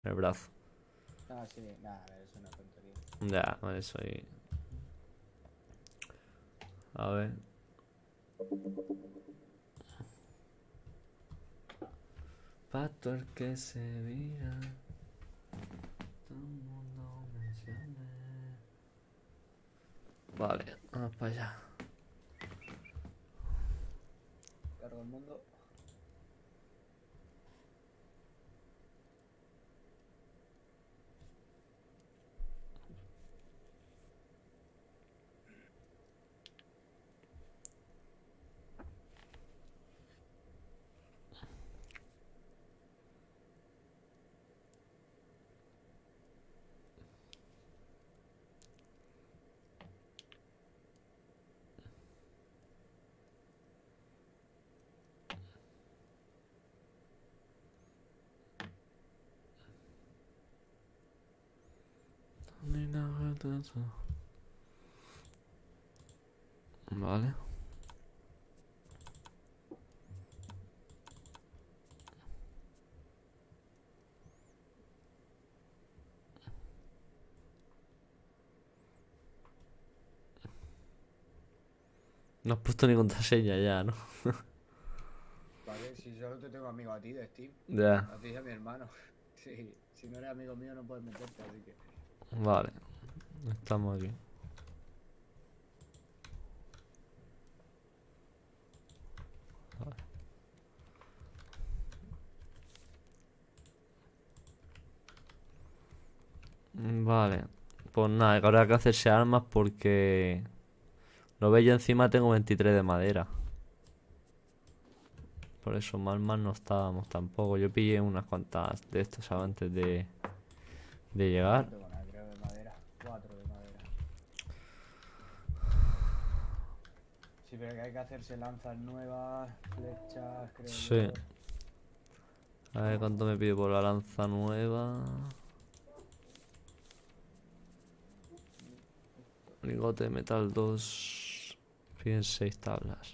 el brazo. Ah, sí, nada, es una tontería. Ya, vale, eso ahí. A ver. Pato el que se vira. Todo el mundo menciona. Vale, vamos para allá. Cargo el mundo. Ni nada de eso. Vale. No has puesto ni contraseña ya, ¿no? ¿Para qué? Si solo te tengo amigo a ti de Steam. Ya. A ti y a mi hermano. Sí, si no eres amigo mío no puedes meterte, así que... Vale. Estamos aquí. Vale. Pues nada, que habrá que hacerse armas porque... Lo veis, yo encima tengo 23 de madera. Por eso mal no estábamos tampoco. Yo pillé unas cuantas de estos antes de Yo llegar. no tengo nada, creo, de madera. 4 de madera. Sí, pero que hay que hacerse lanzas nuevas, flechas, creo Sí. yo. A ver cuánto me pide por la lanza nueva. Lingote de metal 2. Piden 6 tablas.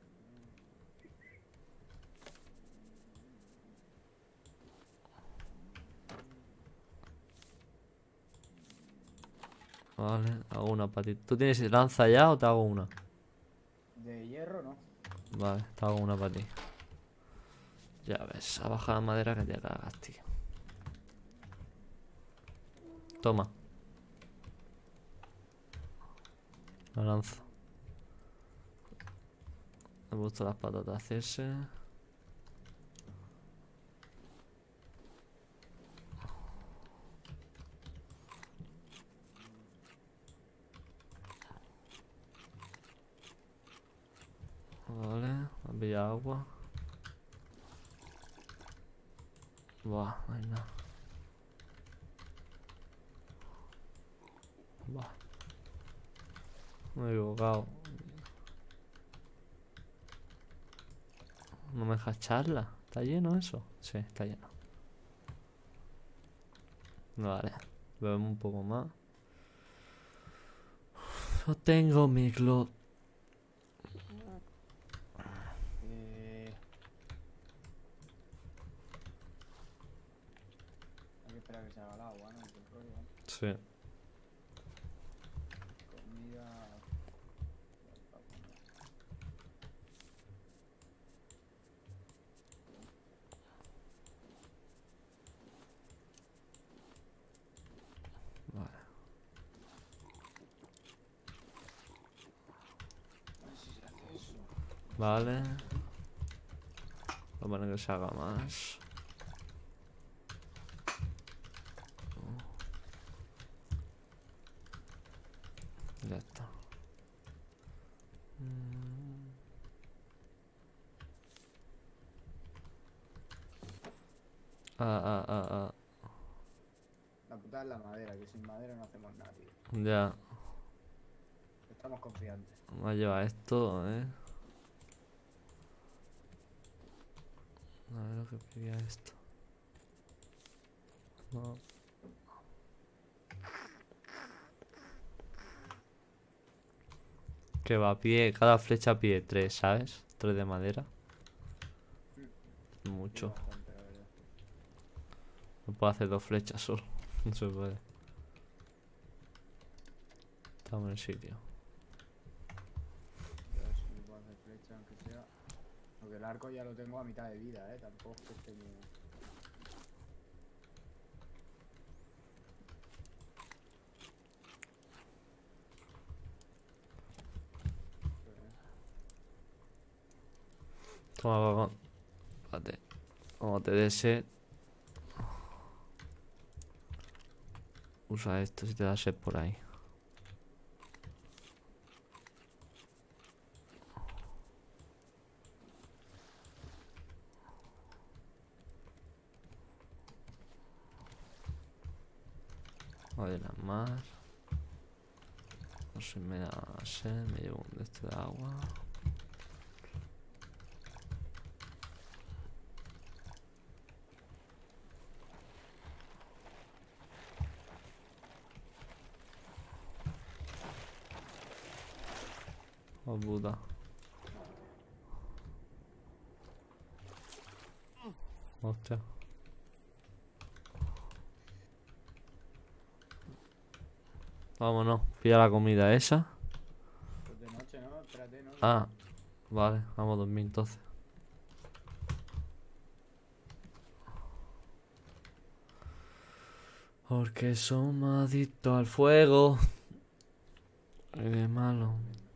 Vale, hago una para ti. ¿Tú tienes lanza ya o te hago una? De hierro, ¿no? Vale, te hago una para ti. Ya ves, a bajar la madera que te cagas, tío. Toma, la lanza. Me gustan las patatas hacerse. Vale, había agua. Buah, no hay nada. Buah, me he equivocado. No me deja echarla. ¿Está lleno eso? Sí, está lleno. Vale, bebemos un poco más. Yo tengo mi glow. Hay que esperar a que se haga el agua, ¿no? El petróleo. Sí. Comida... Vale. A ver si se hace eso. Vale. Vamos a poner que se haga más. Ya está. Ah. La puta es la madera, que sin madera no hacemos nada, tío. Ya. Estamos confiantes. Vamos a llevar esto, A ver lo que pedía esto. No. Que va a pie, cada flecha pide 3, ¿sabes? 3 de madera. Sí, Mucho. bastante, la verdad. No puedo hacer 2 flechas solo. No se puede. Estamos en el sitio. A ver si me puedo hacer flecha, aunque sea. Porque el arco ya lo tengo a mitad de vida, tampoco es que esté muy... Toma, vagón. Espérate. Como te dé sed. Usa esto si te da sed por ahí. Vale, nada más. No sé, me da sed. Me llevo un de este de agua. Oh, puta. Hostia. Vámonos. Pilla la comida esa. Pues de noche, ¿no? Espérate, ¿no? Ah, vale. Vamos a dormir entonces. Porque somos adictos al fuego. Qué malo.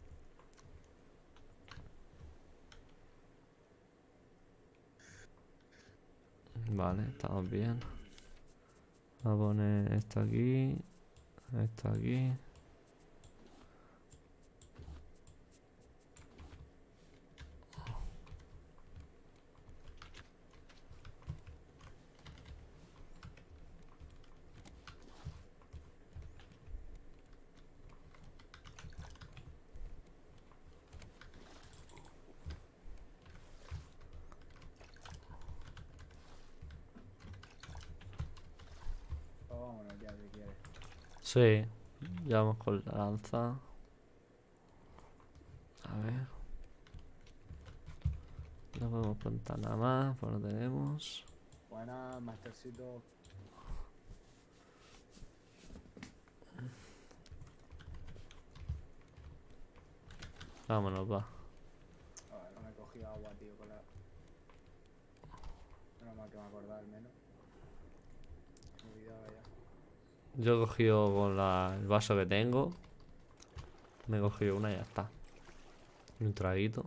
Vale, estamos bien. Voy a poner esto aquí. Esto aquí. Pues vámonos ya, si quieres. Sí, ya vamos con la lanza. A ver. No podemos plantar nada más, pues no tenemos. Buena, Mastercito. Vámonos, va. No me he cogido agua, tío, con la... Menos mal que me acordaba al menos. Me he olvidado ya. Yo he cogido con el vaso que tengo. Me he cogido una y ya está. Un traguito.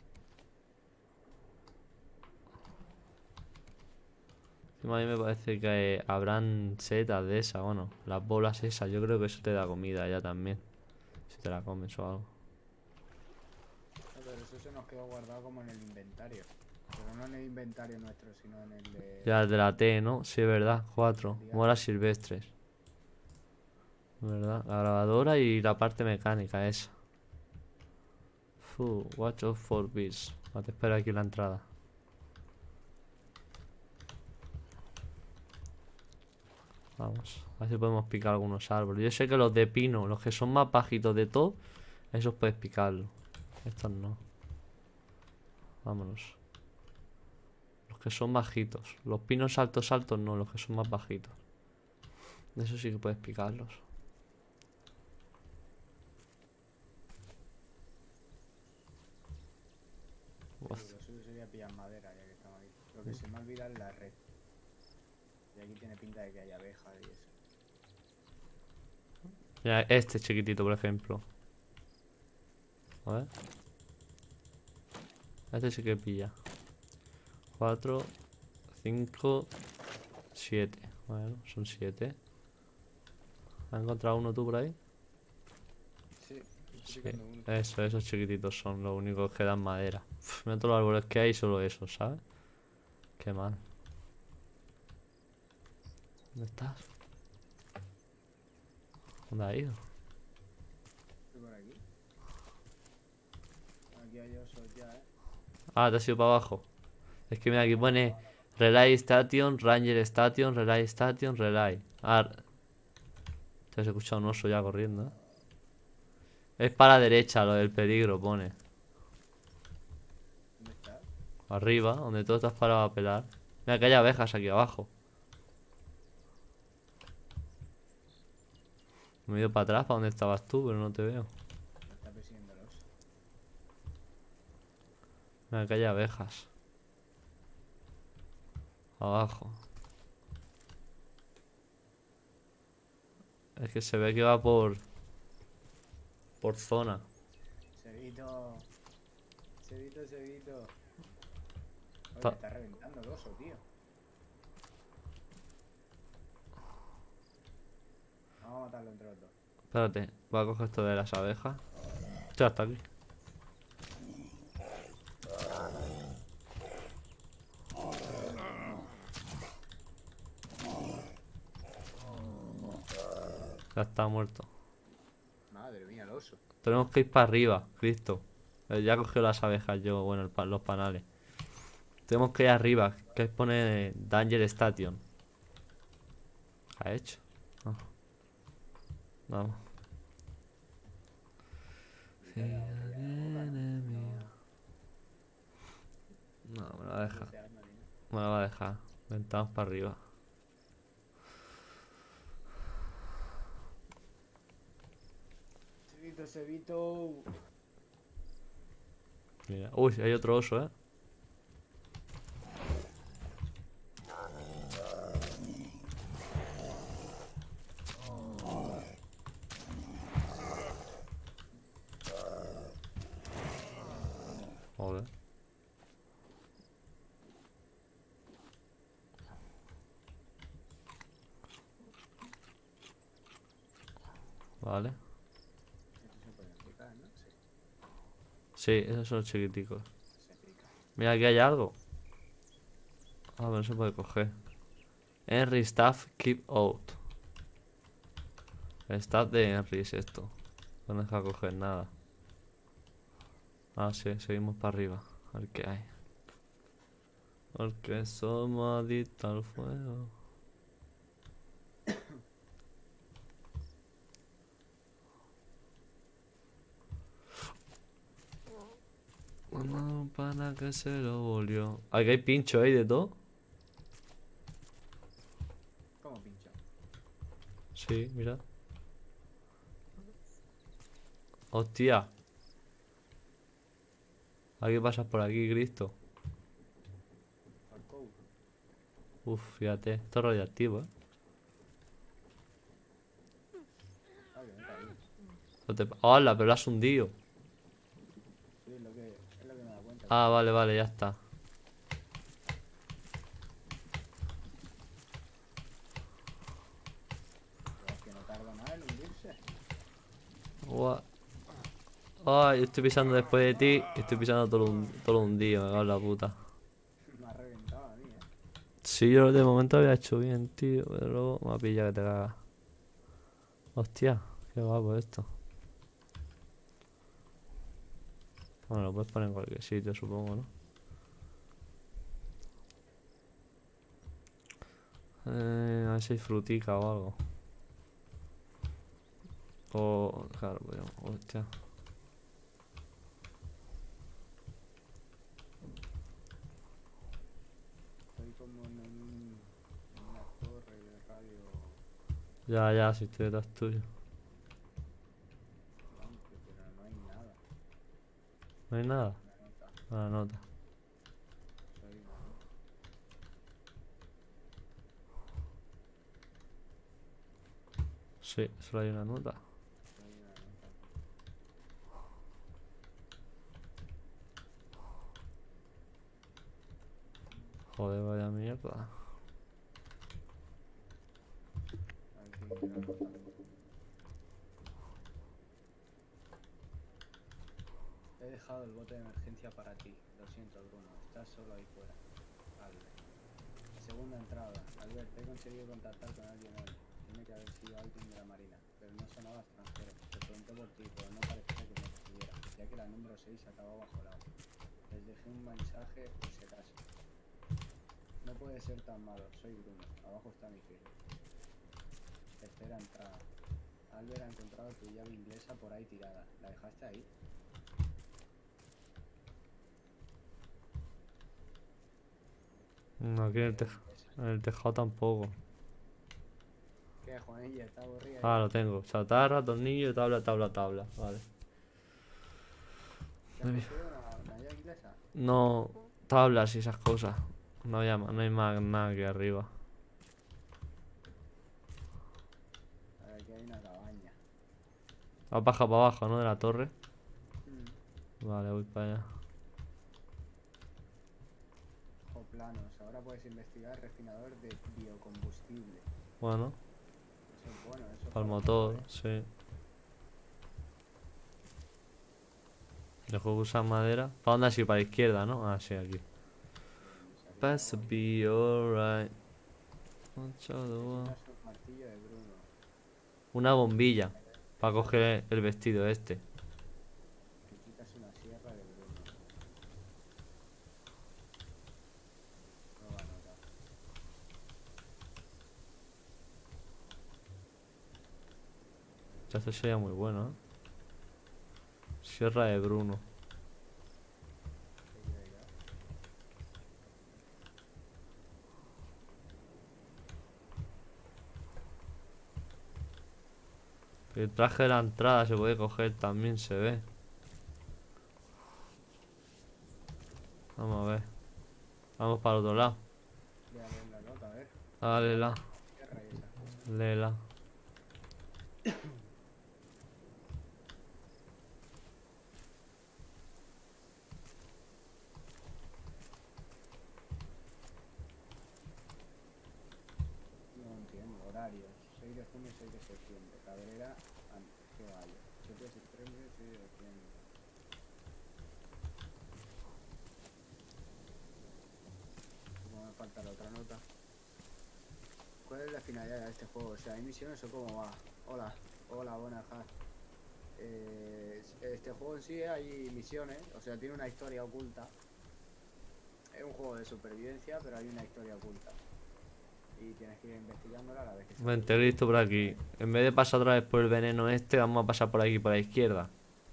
Encima a mí me parece que habrán setas de esas, bueno, las bolas esas. Yo creo que eso te da comida ya también. Si te la comes o algo. No, pero eso se nos quedó guardado como en el inventario. Pero no en el inventario nuestro, sino en el de... Ya el de la T, ¿no? Sí, es verdad. 4. Diana. Moras silvestres. ¿Verdad? La grabadora y la parte mecánica esa. Watch out for bees. Te espero aquí en la entrada. Vamos, a ver si podemos picar algunos árboles. Yo sé que los de pino, los que son más bajitos de todo, esos puedes picarlos. Estos no. Vámonos. Los que son bajitos. Los pinos altos altos no, los que son más bajitos. De esos sí que puedes picarlos. Lo suyo sería pillar madera, ya que estamos aquí. Lo que se me olvida es la red. Y aquí tiene pinta de que hay abejas y eso. Mira, este chiquitito, por ejemplo. A ver. Este sí que pilla. 4, 5, 7. Bueno, son 7. ¿Has encontrado uno tú por ahí? Sí, Sí. estoy picando uno. Esos chiquititos son los únicos que dan madera. Uf, mira todos los árboles que hay, solo esos, ¿sabes? Qué mal. ¿Dónde estás? ¿Dónde has ido? Estoy por aquí. Aquí hay osos ya, Ah, te has ido para abajo. Es que mira, aquí pone Relay Station, Ranger Station, Relay Station, Relay. Ah, te has escuchado un oso ya corriendo, ¿eh? Es para la derecha, lo del peligro, pone. ¿Dónde estás? Arriba, donde tú estás parado a pelar. Mira que hay abejas aquí abajo. Me he ido para atrás, para donde estabas tú, pero no te veo. Me está persiguiendo el oso. Mira, que hay abejas. Abajo. Es que se ve que va por zona. Cebito. Cebito, cebito. Oye, Ta- me está reventando el oso, tío. Vamos a matarlo entre los dos. Espérate, voy a coger esto de las abejas. Ya está aquí. Ya está muerto. Madre mía, el oso. Tenemos que ir para arriba, Cristo. Ya he cogido las abejas yo, bueno, los panales. Tenemos que ir arriba, que pone Danger Station. ¿Ha hecho? No. Vamos. Y te ha dado que llena la boca, ¿no? No, me la va a No dejar. deseas, Marina. Me la va a dejar. Ventamos para arriba. Cebito, cebito. Mira. Uy, hay otro oso, ¿eh? Joder. Vale. Estos se pueden picar, ¿no? Sí, Sí, esos son los chiquiticos. se pica. Mira, aquí hay algo. Ah, pero no se puede coger. Henry Staff Keep Out. El staff de Henry es esto. No deja coger nada. Ah, sí, seguimos para arriba. A ver qué hay. Porque somos adictos al fuego. Una pana que se lo volvió. Aquí hay pincho ahí de todo. ¿Cómo pincho? Sí, mira. Hostia. Aquí pasas por aquí, Cristo. Parkour. Uf, fíjate. Esto es radiactivo, ¿eh? Ah, que me he caído. ¡Hola! Pero lo has hundido. Sí, es lo que me he dado cuenta. Ah, vale, vale, ya está. Pero es que no tarda nada en hundirse. Gua- Ay, estoy pisando después de ti. Y estoy pisando todo lo hundido. Me cago en la puta. Me ha reventado a mí, Sí, yo de momento había hecho bien, tío. Pero luego me ha pillado que te cagas. Hostia, qué guapo esto. Bueno, lo puedes poner en cualquier sitio, supongo, ¿no? A ver si hay frutica o algo. O, claro, podríamos. Hostia. Estoy como en una torre de radio Ya, ya, si estoy detrás tuyo. gigante, pero no hay nada. ¿No hay nada? Una nota. Una nota. Soy una nota. Sí, solo hay una nota. Soy una nota. Joder, vaya mierda. A ver si encuentro la nota. He dejado el bote de emergencia para ti. Lo siento, Bruno. Estás solo ahí fuera. Albert. Segunda entrada. Albert, he conseguido contactar con alguien hoy. Tiene que haber sido alguien de la Marina, pero no sonaba extranjero. Te pregunté por ti, pero no parecía que me recibiera, ya que la número 6 acababa bajo el agua. Les dejé un mensaje por si acaso. No puede ser tan malo. Soy Bruno. Abajo está mi firma. Tercera entrada. Albert ha encontrado tu llave inglesa por ahí tirada. ¿La dejaste ahí? No, aquí en Llave inglesa. en el tejado tampoco. ¿Qué Juanilla, está aburrida. Ah, lo tengo. Chatarra, tornillo, tabla, tabla, tabla. Vale. ¿Te has conseguido una llave inglesa? No, tablas y esas cosas. No hay más nada aquí arriba. A ver, aquí hay una cabaña. Has bajado para abajo, ¿no? De la torre. Mm. Vale, voy para allá. Ojo planos. Ahora puedes investigar refinador de biocombustible. Bueno, Eso es bueno, eso es para el para motor, motores. sí. Dejo que usar madera. ¿Para dónde así? Para la izquierda, ¿no? Ah, sí, aquí. Pass to be alright. Necesitas un martillo de Bruno. Una bombilla. Para coger el vestido este. Necesitas una sierra de Bruno. Nueva nota. Esto sería muy bueno, ¿eh? Sierra de Bruno. ¿Qué quiere ir? El traje de la entrada se puede coger también, se ve. Vamos a ver. Vamos para el otro lado. Voy a leer la nota, a ver. Dale la. Sierra y esas cosas. Léela. No entiendo. Horario. 6 de junio, 6 de septiembre. Cabrera, antes que vaya. 7 de septiembre, 6 de septiembre. Como me falta la otra nota. ¿Cuál es la finalidad de este juego? O sea, ¿hay misiones o cómo va? Hola, hola, buenas. Este juego en sí hay misiones, o sea, tiene una historia oculta. Es un juego de supervivencia, pero hay una historia oculta. Y tienes que ir investigándola a la vez que se Vente, listo por aquí. En vez de pasar otra vez por el veneno este, vamos a pasar por aquí, por la izquierda.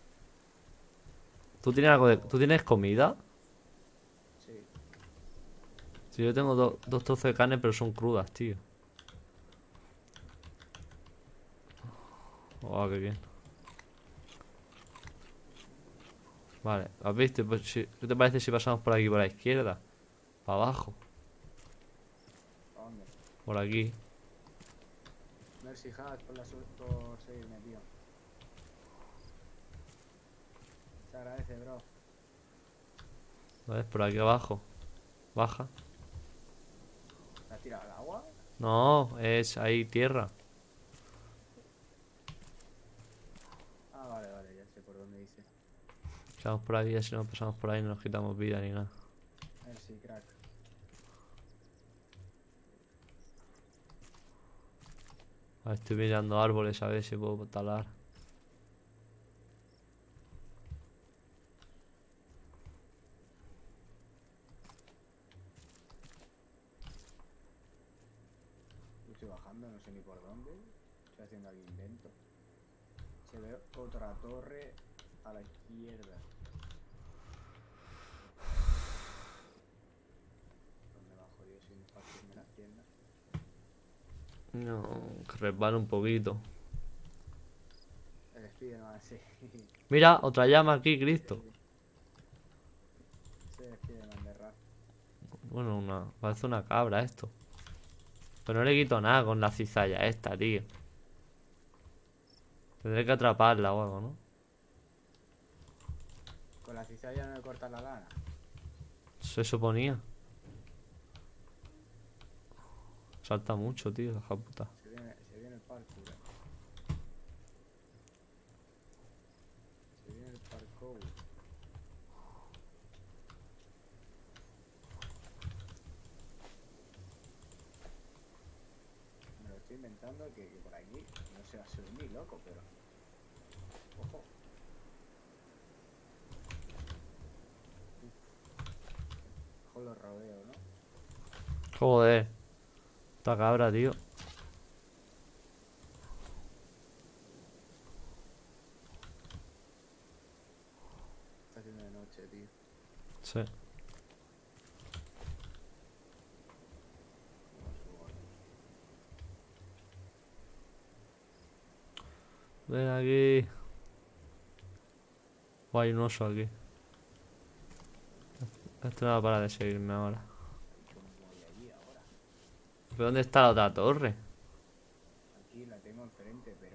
¿Tú tienes algo de... ¿Tú tienes comida? Sí. Sí, yo tengo dos trozos de carne, pero son crudas, tío. Oh, qué bien. Vale, ¿has visto? Pues, ¿qué te parece si pasamos por aquí, por la izquierda? Para abajo, ¿A dónde? por aquí. Mercy Hack por seguirme, tío. Se agradece, bro. ¿Ves? Por aquí abajo. Baja. ¿Te has tirado al agua? No, es ahí tierra. Ah, vale, vale, ya sé por dónde dice. Echamos por aquí, así no pasamos por ahí, no nos quitamos vida ni nada. Mercy, crack. Vale, estoy mirando árboles a ver si puedo talar. Yo estoy bajando, no sé ni por dónde. Estoy haciendo aquí invento. Se ve otra torre a la izquierda. ¿Dónde bajo yo sin partirme las piernas? No, que resbala un poquito. El Spiderman, sí. Mira, otra llama aquí, Cristo. Sí, el Spiderman de Rap. Bueno, parece una cabra esto. Pero no le quito nada con la cizalla esta, tío. Tendré que atraparla o algo, ¿no? Con la cizalla no me cortas la lana. Se suponía. Salta mucho, tío, la hija puta. Se viene el parkour. Se viene el parkour. Me lo estoy inventando que por aquí no se va a subir ni loco, pero... Ojo. Ojo los rodeos, ¿no? Joder. Esta cabra, tío. Está haciendo de noche, tío. Sí. Vamos a jugar. Ven aquí. Oh, hay un oso aquí. Esto no va a parar de seguirme ahora. ¿Cómo voy allí ahora? ¿Pero dónde está la otra torre? Aquí la tengo enfrente, pero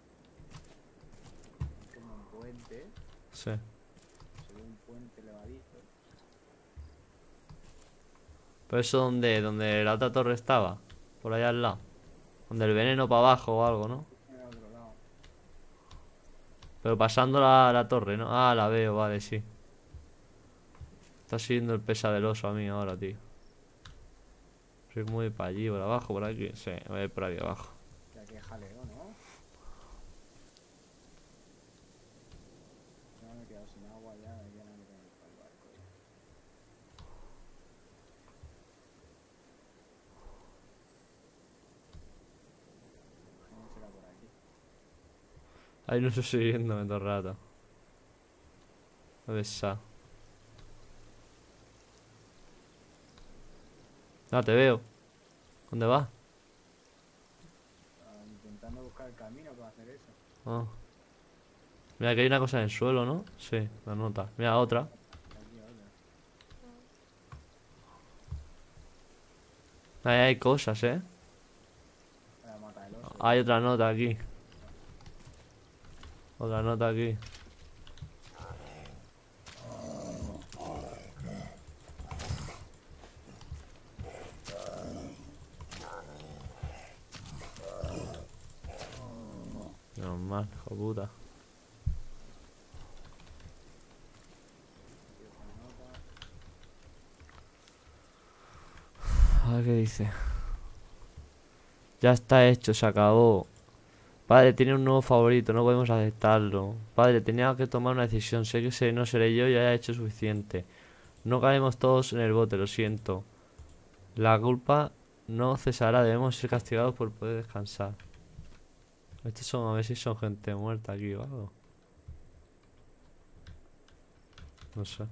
es como un puente. Sí. Se ve un puente levadizo. ¿Pero eso donde la otra torre estaba? Por allá al lado. Donde el veneno para abajo o algo, ¿no? En el otro lado. Pero pasando la torre, ¿no? Ah, la veo, vale, sí. Está siguiendo el pesadeloso a mí ahora, tío. Soy muy para allí, por abajo, por aquí. Sí, voy a ir por aquí abajo. Ya que jaleo, ¿no? Ya me he quedado sin agua ya no me tengo que ir para el barco ya. ¿Cómo será por aquí? Ahí no estoy siguiéndome todo el rato. ¿Dónde está? Ah, te veo. ¿Dónde vas? Intentando buscar el camino para hacer eso. Ah. Mira, que hay una cosa en el suelo, ¿no? Sí, la nota. Mira, otra. Aquí otra. Ahí hay cosas, ¿eh? Para matar el oso. Hay otra nota aquí. Otra nota aquí. Normal, hijo puta. Aquí otra nota. A ver qué dice. Ya está hecho, se acabó. Padre, tiene un nuevo favorito, no podemos aceptarlo. Padre, tenía que tomar una decisión. Sé que no seré yo y haya hecho suficiente. No caemos todos en el bote, lo siento. La culpa no cesará, debemos ser castigados por poder descansar. Estos son, a ver si son gente muerta aquí o algo. No sé.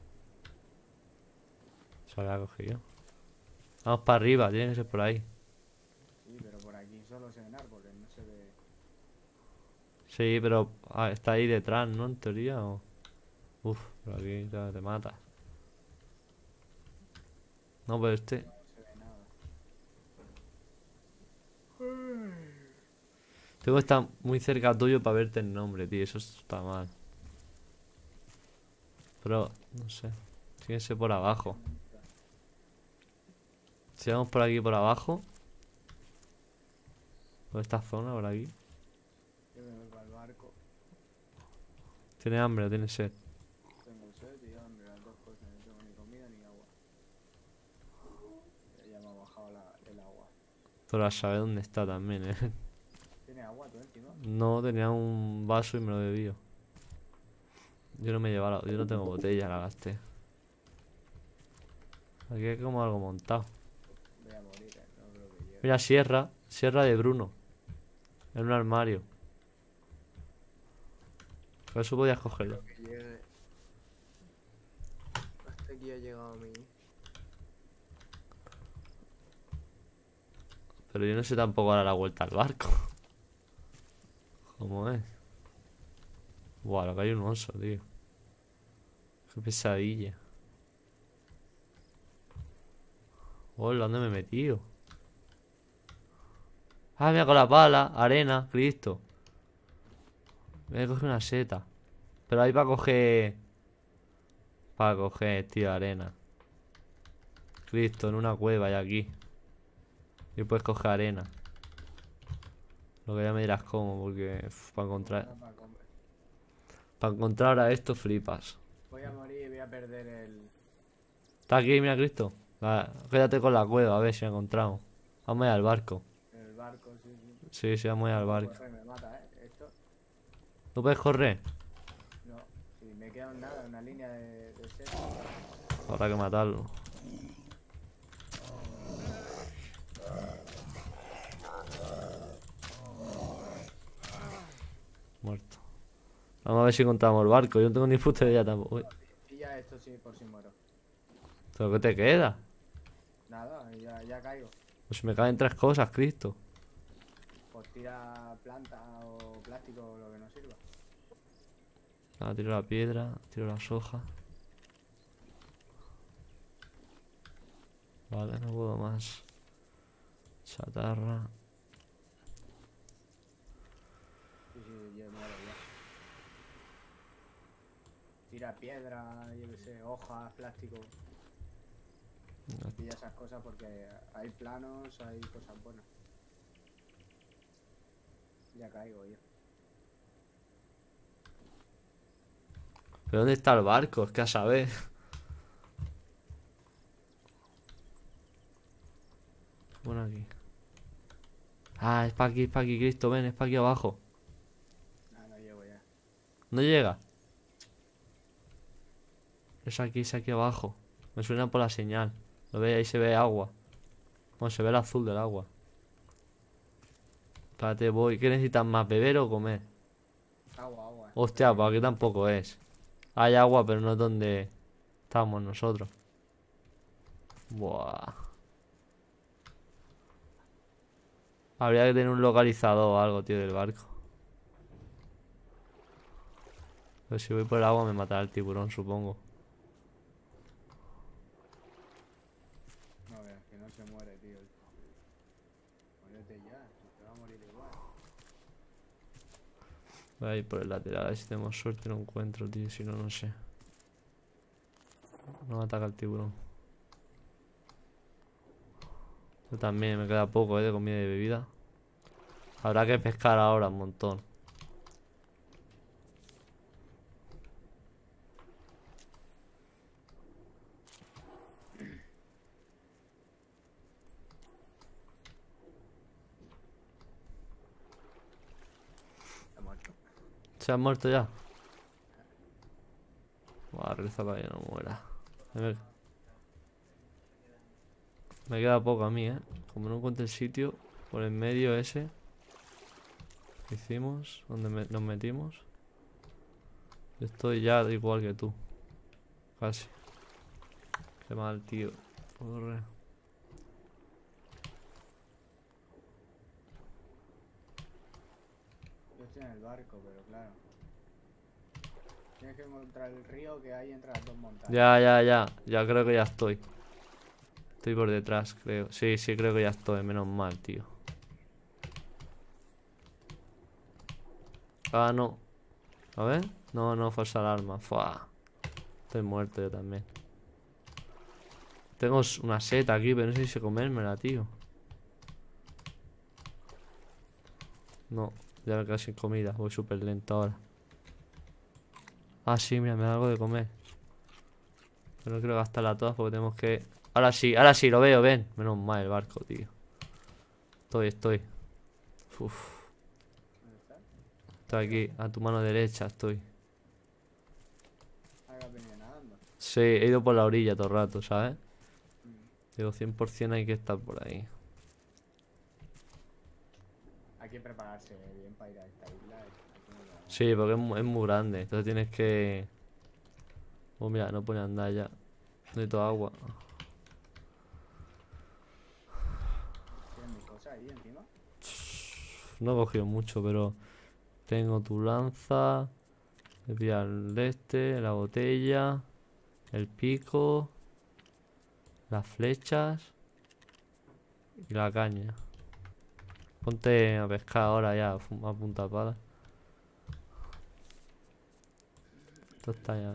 Se había cogido. Vamos para arriba, tiene que ser por ahí. Sí, pero por aquí solo se ven árboles, no se ve. Sí, pero está ahí detrás, ¿no? En teoría. Uf, pero aquí te mata. No, pero este. No se ve nada. Tengo que estar muy cerca tuyo para verte el nombre, tío. Eso está mal. Pero, no sé. Tiene que ser por abajo. Si vamos por aquí por abajo. Por esta zona, por aquí. Yo me voy para el barco. Tiene hambre, tiene sed. Tengo sed y hambre, las dos cosas. No tengo ni comida ni agua. Ya me ha bajado el agua. Pero a saber dónde está también, ¿eh? ¿Tienes agua tú encima? No, tenía un vaso y me lo bebí. Yo no me llevaba, yo no tengo botella, la gasté. Aquí hay como algo montado. Voy a morir, no creo que llegue. Mira, sierra de Bruno. En un armario. Por eso podías cogerlo. Creo que llegue. Hasta aquí ha llegado mi. Pero yo no sé tampoco dar la vuelta al barco. ¿Cómo es? Buah, lo que hay un oso, tío. Qué pesadilla. Hola, ¿dónde me he metido? Ah, mira, con la pala, arena, Cristo. Voy a coger una seta. Pero ahí para coger. Para coger, tío, arena. Cristo, en una cueva y aquí. Y puedes coger arena. Lo que ya me dirás cómo, porque para encontrar. Para comer. Para encontrar ahora esto flipas. Voy a morir y voy a perder el. Está aquí, mira, Cristo. Quédate con la cueva, a ver si la encontramos. Vamos a ir al barco. El barco, sí, sí. Sí, sí, vamos a ir al barco. Corre, me mata, esto. ¿No puedes correr? No, si me queda nada, una línea de set. Habrá que matarlo. Muerto. Vamos a ver si encontramos el barco. Yo no tengo ni puta idea tampoco. Uy, Pilla esto sí, por si muero. ¿pero qué te queda? Nada, ya caigo. Pues me caen tres cosas, Cristo. pues tira planta o plástico o lo que nos sirva. Ah, tiro la piedra, tiro las hojas. Vale, no puedo más. Chatarra. Sí, yo muero ya. Tira piedra, yo qué sé, hojas, plástico. Pilla esas cosas porque hay planos, hay cosas buenas. Ya caigo yo. ¿Pero dónde está el barco? Es que a saber. Bueno, aquí. Ah, es para aquí, Cristo, ven, es para aquí abajo. Ah, no llego ya. ¿No llega? Es aquí abajo. Me suena por la señal. ¿Lo veis? Ahí se ve agua. Bueno, se ve el azul del agua. Espérate, voy. ¿Qué necesitas más? ¿Beber o comer? Agua. Hostia, pues aquí tampoco es. Hay agua, pero no es donde estamos nosotros. Buah. Habría que tener un localizador o algo, tío, del barco. Pero si voy por el agua me matará el tiburón, supongo. No veas, que no se muere, tío. Muérete ya, te va a morir igual. Voy a ir por el lateral, a ver si tenemos suerte y lo encuentro, tío. Si no, no sé. No me ataca el tiburón. Yo también, me queda poco, de comida y bebida. Habrá que pescar ahora un montón. Está muerto. ¿Se han muerto ya? Buah, reza para que no muera. Me, me queda poco a mí, ¿eh? Como no encuentro el sitio, por el medio ese que hicimos, donde nos metimos. Yo estoy ya igual que tú. Casi. Qué mal, tío. Corre. Yo estoy en el barco, pero claro. Tienes que encontrar el río que hay entre las dos montañas. Ya creo que ya estoy. Estoy por detrás, creo. Sí, creo que ya estoy. Menos mal, tío. Ah, no. A ver. No, falsa alarma. Fua. Estoy muerto yo también. Tengo una seta aquí, pero no sé si comérmela, tío. No, ya me quedo sin comida. Voy súper lento ahora. Ah, sí, mira, me da algo de comer. Pero no quiero gastarla todas porque tenemos que... Ahora sí, lo veo, ven. Menos mal el barco, tío. Estoy. Uf. ¿Dónde estás? Estoy aquí, a tu mano derecha estoy. Ah, que has venido nadando. Sí, he ido por la orilla todo el rato, ¿sabes? Mm. Digo, 100% hay que estar por ahí. Hay que prepararse bien para ir a esta isla. Aquí no lo- Sí, porque es muy grande. Entonces tienes que... Oh, mira, no pone andar ya. Necesito agua. ¿Tienes mis cosas ahí encima? No he cogido mucho, pero... Tengo tu lanza. Voy a pillar el la botella. El pico. Las flechas. Y la caña. Ponte a pescar ahora ya, a punta pala. Esto está ya.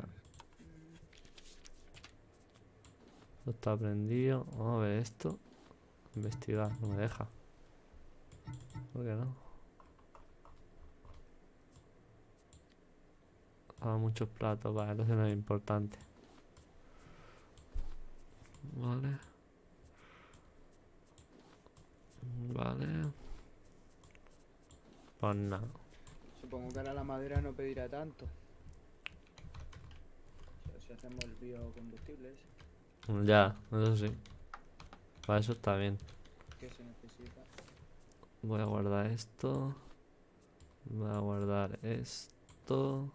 Esto está prendido. Vamos a ver esto. Investigar, no me deja. ¿Por qué no? Muchos platos, vale, entonces no es importante. Vale. Pues nada. Supongo que ahora la madera no pedirá tanto. O sea, si hacemos el biocombustible ese, Ya, eso sí. Para eso está bien. ¿qué se necesita? Voy a guardar esto. Voy a guardar esto.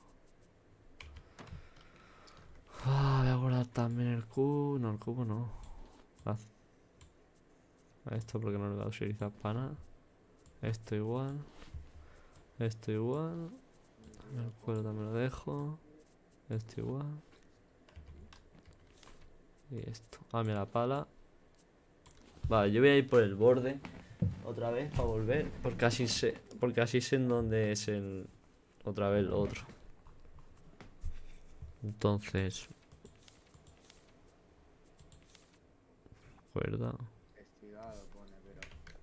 Voy a guardar también el cubo. No, el cubo no. Esto porque no lo voy a utilizar para nada. Esto igual. Esto igual. El cuero también lo dejo. Esto igual. Y esto. Ah, mira la pala. Vale, yo voy a ir por el borde otra vez para volver. Porque así sé en dónde es el. Otra vez lo otro. Entonces. Cuerda. Investigado pone, pero.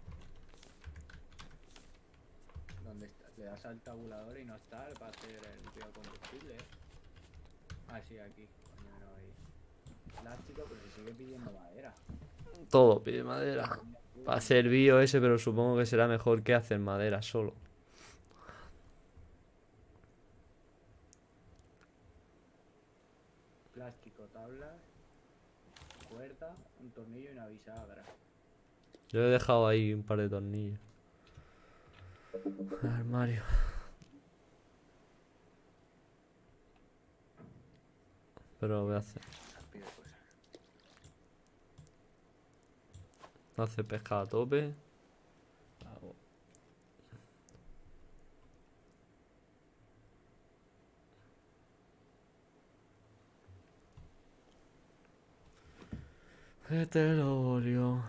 ¿Dónde está? Le das al tabulador y no está para hacer el biocombustible. Ah, sí, aquí. Coño, no hay. Plástico, pero se sigue pidiendo madera. Todo pide madera. Para hacer bio ese, pero supongo que será mejor que hacer madera solo. Plástico, tablas, cuerda, un tornillo y una bisagra. Yo he dejado ahí un par de tornillos. Armario. Pero lo voy a hacer. Pide cosas. Hace pescado a tope. Hago. Petróleo.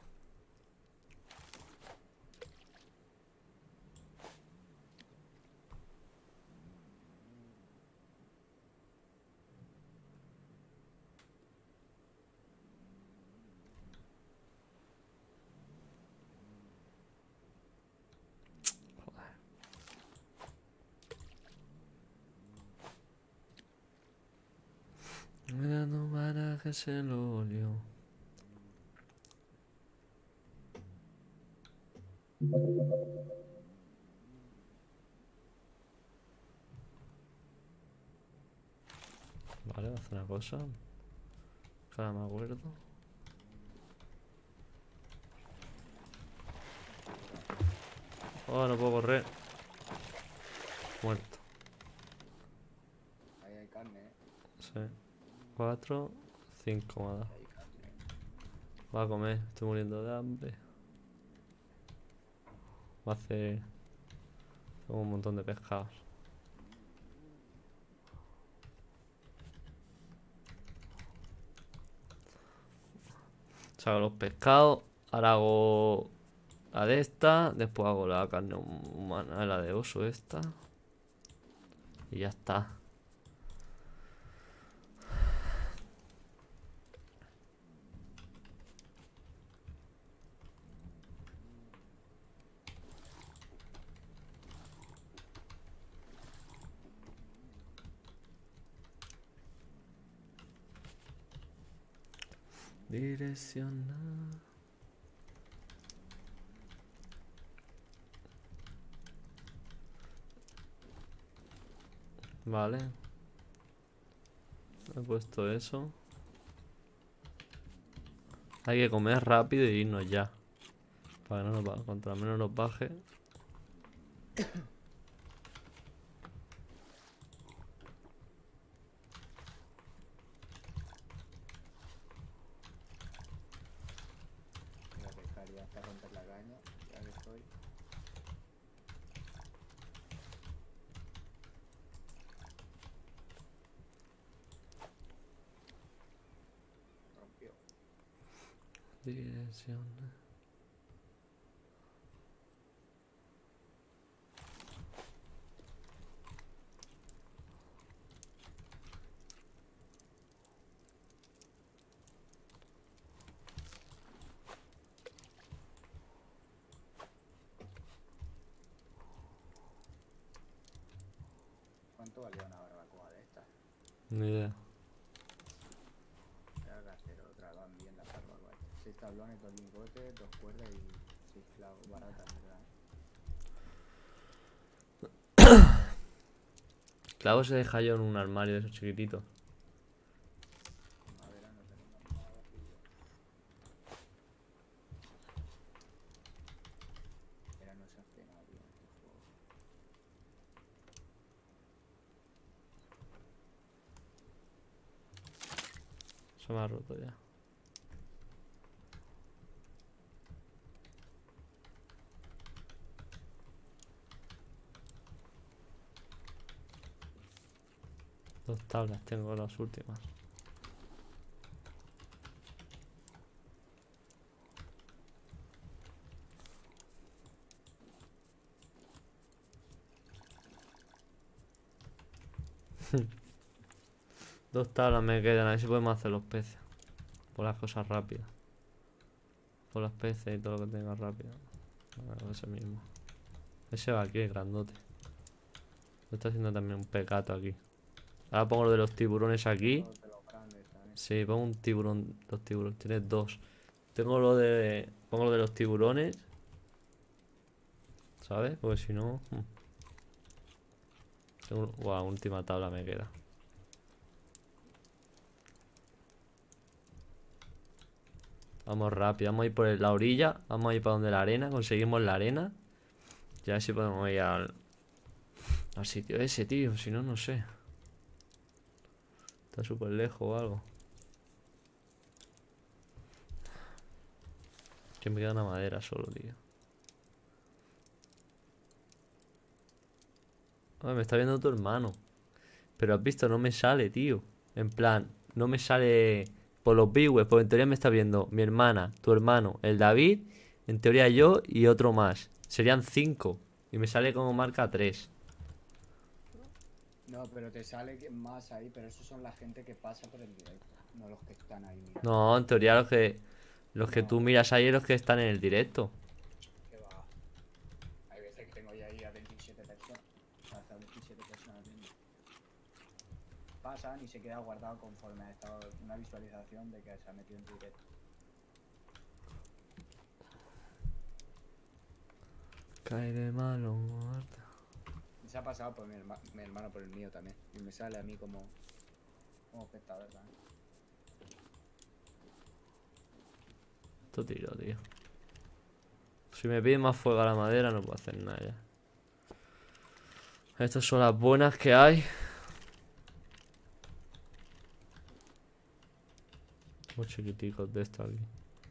Mira, no para que se lo olió. Vale, voy a hacer una cosa. Que ahora me acuerdo. Oh, no puedo correr. Muerto. Ahí hay carne, Sí. 4, 5 me ha dado. Ahí hay carne. Voy a comer, estoy muriendo de hambre. Voy a hacer. Tengo un montón de pescados. Saco los pescados. Ahora hago la de esta. Después hago la carne humana, la de oso esta. Y ya está. Direccionar. Vale. He puesto eso. Hay que comer rápido y irnos ya. Para que no nos baje. Contra menos nos baje. Voy a pescar ya hasta romper la caña. Ya que estoy. Rompió. Direccionar. ¿Cuánto valía una barbacoa de estas? Ni idea. Voy a hacer otra, van bien las barbacoas. 6 tablones, 2 lingotes, 2 cuerdas y 6 clavos. Baratas, ¿verdad? Clavo se deja yo en un armario de esos chiquititos. Madera no tenemos nada, tío. Madera no se hace nada, tío, en este juego. Se me ha roto ya. 2 tablas tengo, las últimas. Dos tablas me quedan, a ver si podemos hacer los peces. Por las cosas rápidas. Por los peces y todo lo que tenga rápido. Ese mismo. Ese va aquí, el grandote. Me está haciendo también un pecato aquí. Ahora pongo lo de los tiburones aquí. De los grandes también. Sí, pongo un tiburón. Los tiburones, tienes 2. Tengo lo de. Pongo lo de los tiburones. ¿Sabes? Porque si no. Wow, última tabla me queda. Vamos rápido, vamos a ir por la orilla. Vamos a ir para donde la arena. Conseguimos la arena. Y a ver si podemos ir al sitio ese, tío. Si no, no sé. Está súper lejos o algo. Que me queda una madera solo, tío. Ay, me está viendo tu hermano. Pero has visto, no me sale, tío. En plan, no me sale por los viewers. Porque en teoría me está viendo mi hermana, tu hermano, el David. En teoría yo y otro más. Serían 5. Y me sale como marca 3. No, pero te sale más ahí, pero esos son la gente que pasa por el directo, no los que están ahí mirando. No, en teoría los que No. tú miras ahí es los que están en el directo. Que va. Hay veces que tengo ya ahí a 27 personas. Hasta 27 personas viendo. Pasan y se queda guardado conforme ha estado una visualización de que se ha metido en directo. Cae de malo, muerta. Se ha pasado por mi hermano por el mío también. Y me sale a mí como espectador también. Esto tiro, tío. Si me pide más fuego a la madera no puedo hacer nada ya. Estas son las buenas que hay. Muy chiquiticos de esto aquí.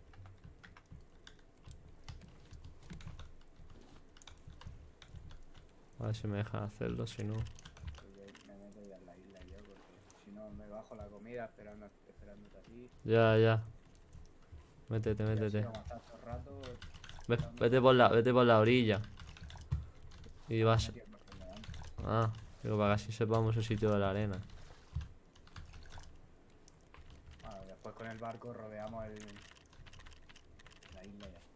A ver si me dejan hacerlo, si no. Me meto ya en la isla yo porque si no me bajo la comida esperándote aquí. Ya. Métete. Y así vamos a estar todo el rato. Vete por la orilla. Y vas. Metiendo por delante. Ah, digo, para que así sepamos el sitio de la arena. Bueno, después con el barco rodeamos la isla y ya está.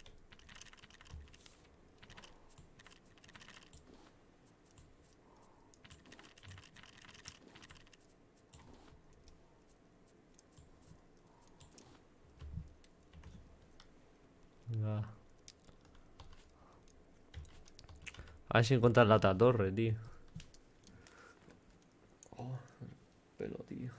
Venga. A ver si encuentras la otra torre, tío. Oh, pelo, tío.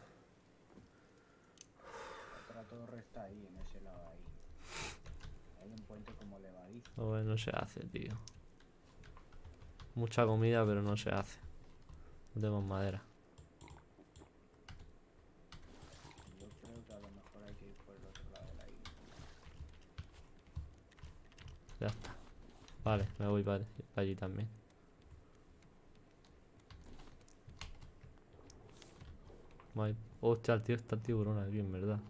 Otra torre está ahí, en ese lado ahí. Hay un puente como levadizo. No se hace, tío. Mucha comida, pero no se hace. No tenemos madera. Yo creo que a lo mejor hay que ir por el otro lado de la isla. Ya está. Vale, me voy para allí también. Hostia, el tío está el tiburón aquí, en verdad.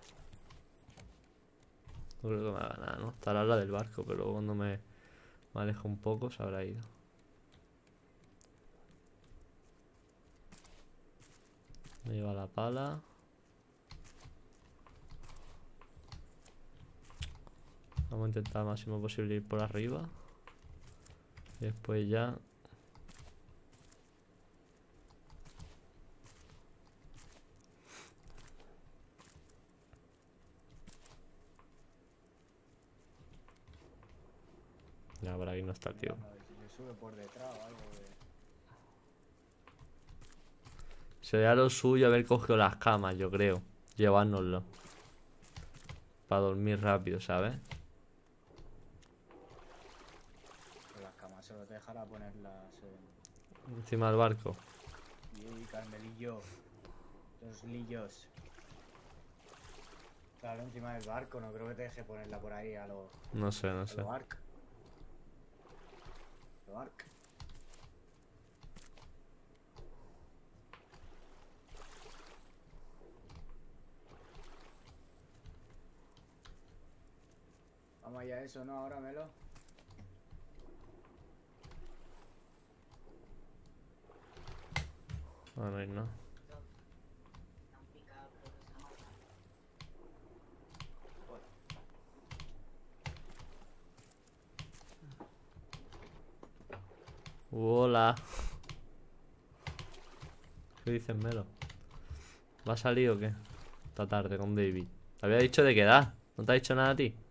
No creo que me haga nada, ¿no? Estará la del barco, pero luego cuando me alejo un poco se habrá ido. Me lleva la pala. Vamos a intentar lo máximo posible ir por arriba. Y después ya. Ya, por aquí no está el tío. Mirando a ver si se sube por detrás o algo de... Sería lo suyo haber cogido las camas, yo creo. Llevárnoslo. Para dormir rápido, ¿sabes? Con las camas se los dejará ponerlas Encima del barco. Y Carmelillo. Los lillos. Claro, encima del barco, no creo que te deje ponerla por ahí a los... No sé. A los arc. Los arc. Vamos allá a eso, ¿no? Ahora, Melo. No, no hay nada. Hola. ¿Qué dices, Melo? ¿Va a salir o qué? Esta tarde con David. Te había dicho de quedar. ¿No te ha dicho nada a ti?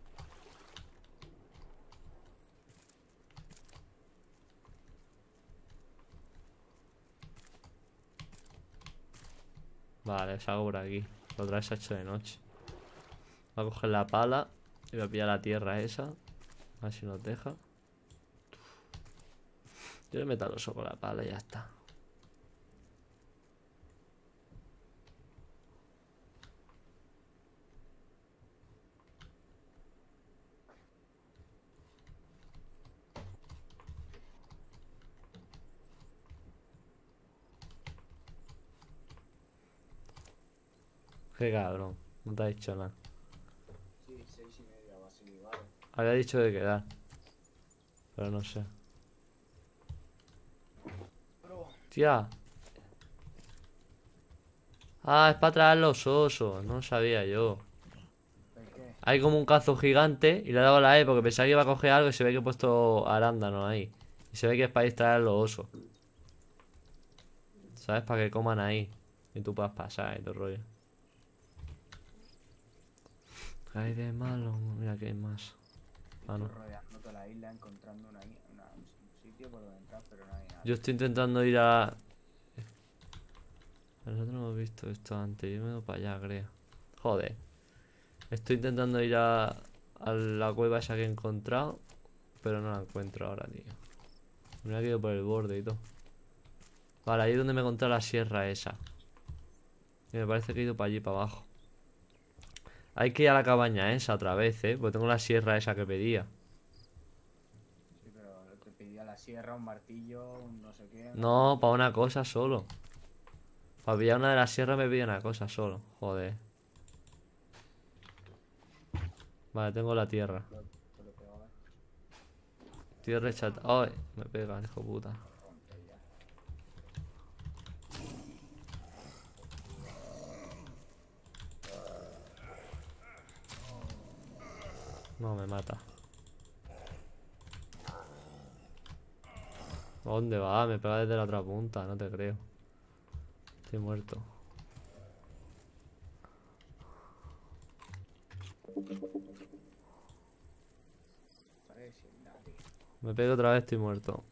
Vale, salgo por aquí. Lo otra vez se ha hecho de noche. Voy a coger la pala y voy a pillar la tierra esa. A ver si nos deja. Yo le meto al oso con la pala y ya está. Qué cabrón. No te ha dicho nada. Sí, 6:30 va a salir, vale. Había dicho de quedar. Pero no sé. Bro, Tía. Ah, es para traer los osos. No lo sabía yo. ¿por qué? Hay como un cazo gigante y le he dado la E porque pensaba que iba a coger algo y se ve que he puesto arándanos ahí. Y se ve que es para distraer a los osos. ¿Sabes? Para que coman ahí. Y tú puedas pasar y todo el rollo. ¿Qué hay de malo? Mira que hay más. Ah, no. Estoy rodeando toda la isla encontrando un sitio por donde entrar, pero no hay nada. Yo estoy intentando ir a... Nosotros no hemos visto esto antes. Yo me voy para allá, creo. Joder. Estoy intentando ir a la cueva esa que he encontrado. Pero no la encuentro ahora, tío. Me he ido por el borde y todo. Vale, ahí es donde me he encontrado la sierra esa. Y me parece que he ido para allí, para abajo. Hay que ir a la cabaña esa otra vez, porque tengo la sierra esa que pedía. Sí, pero te pedía la sierra, un martillo, un no sé qué. No, para una cosa solo. Para pillar una de las sierras me pedía una cosa solo. Joder. Vale, tengo la tierra. Te lo pegaba. Tierra hecha... ¡Ay! Me pega, hijo puta. Rompe ya. No, me mata. ¿Dónde va? Me pega desde la otra punta, no te creo. Estoy muerto. ¿Sabes? Sin nadie. Me pego otra vez, estoy muerto.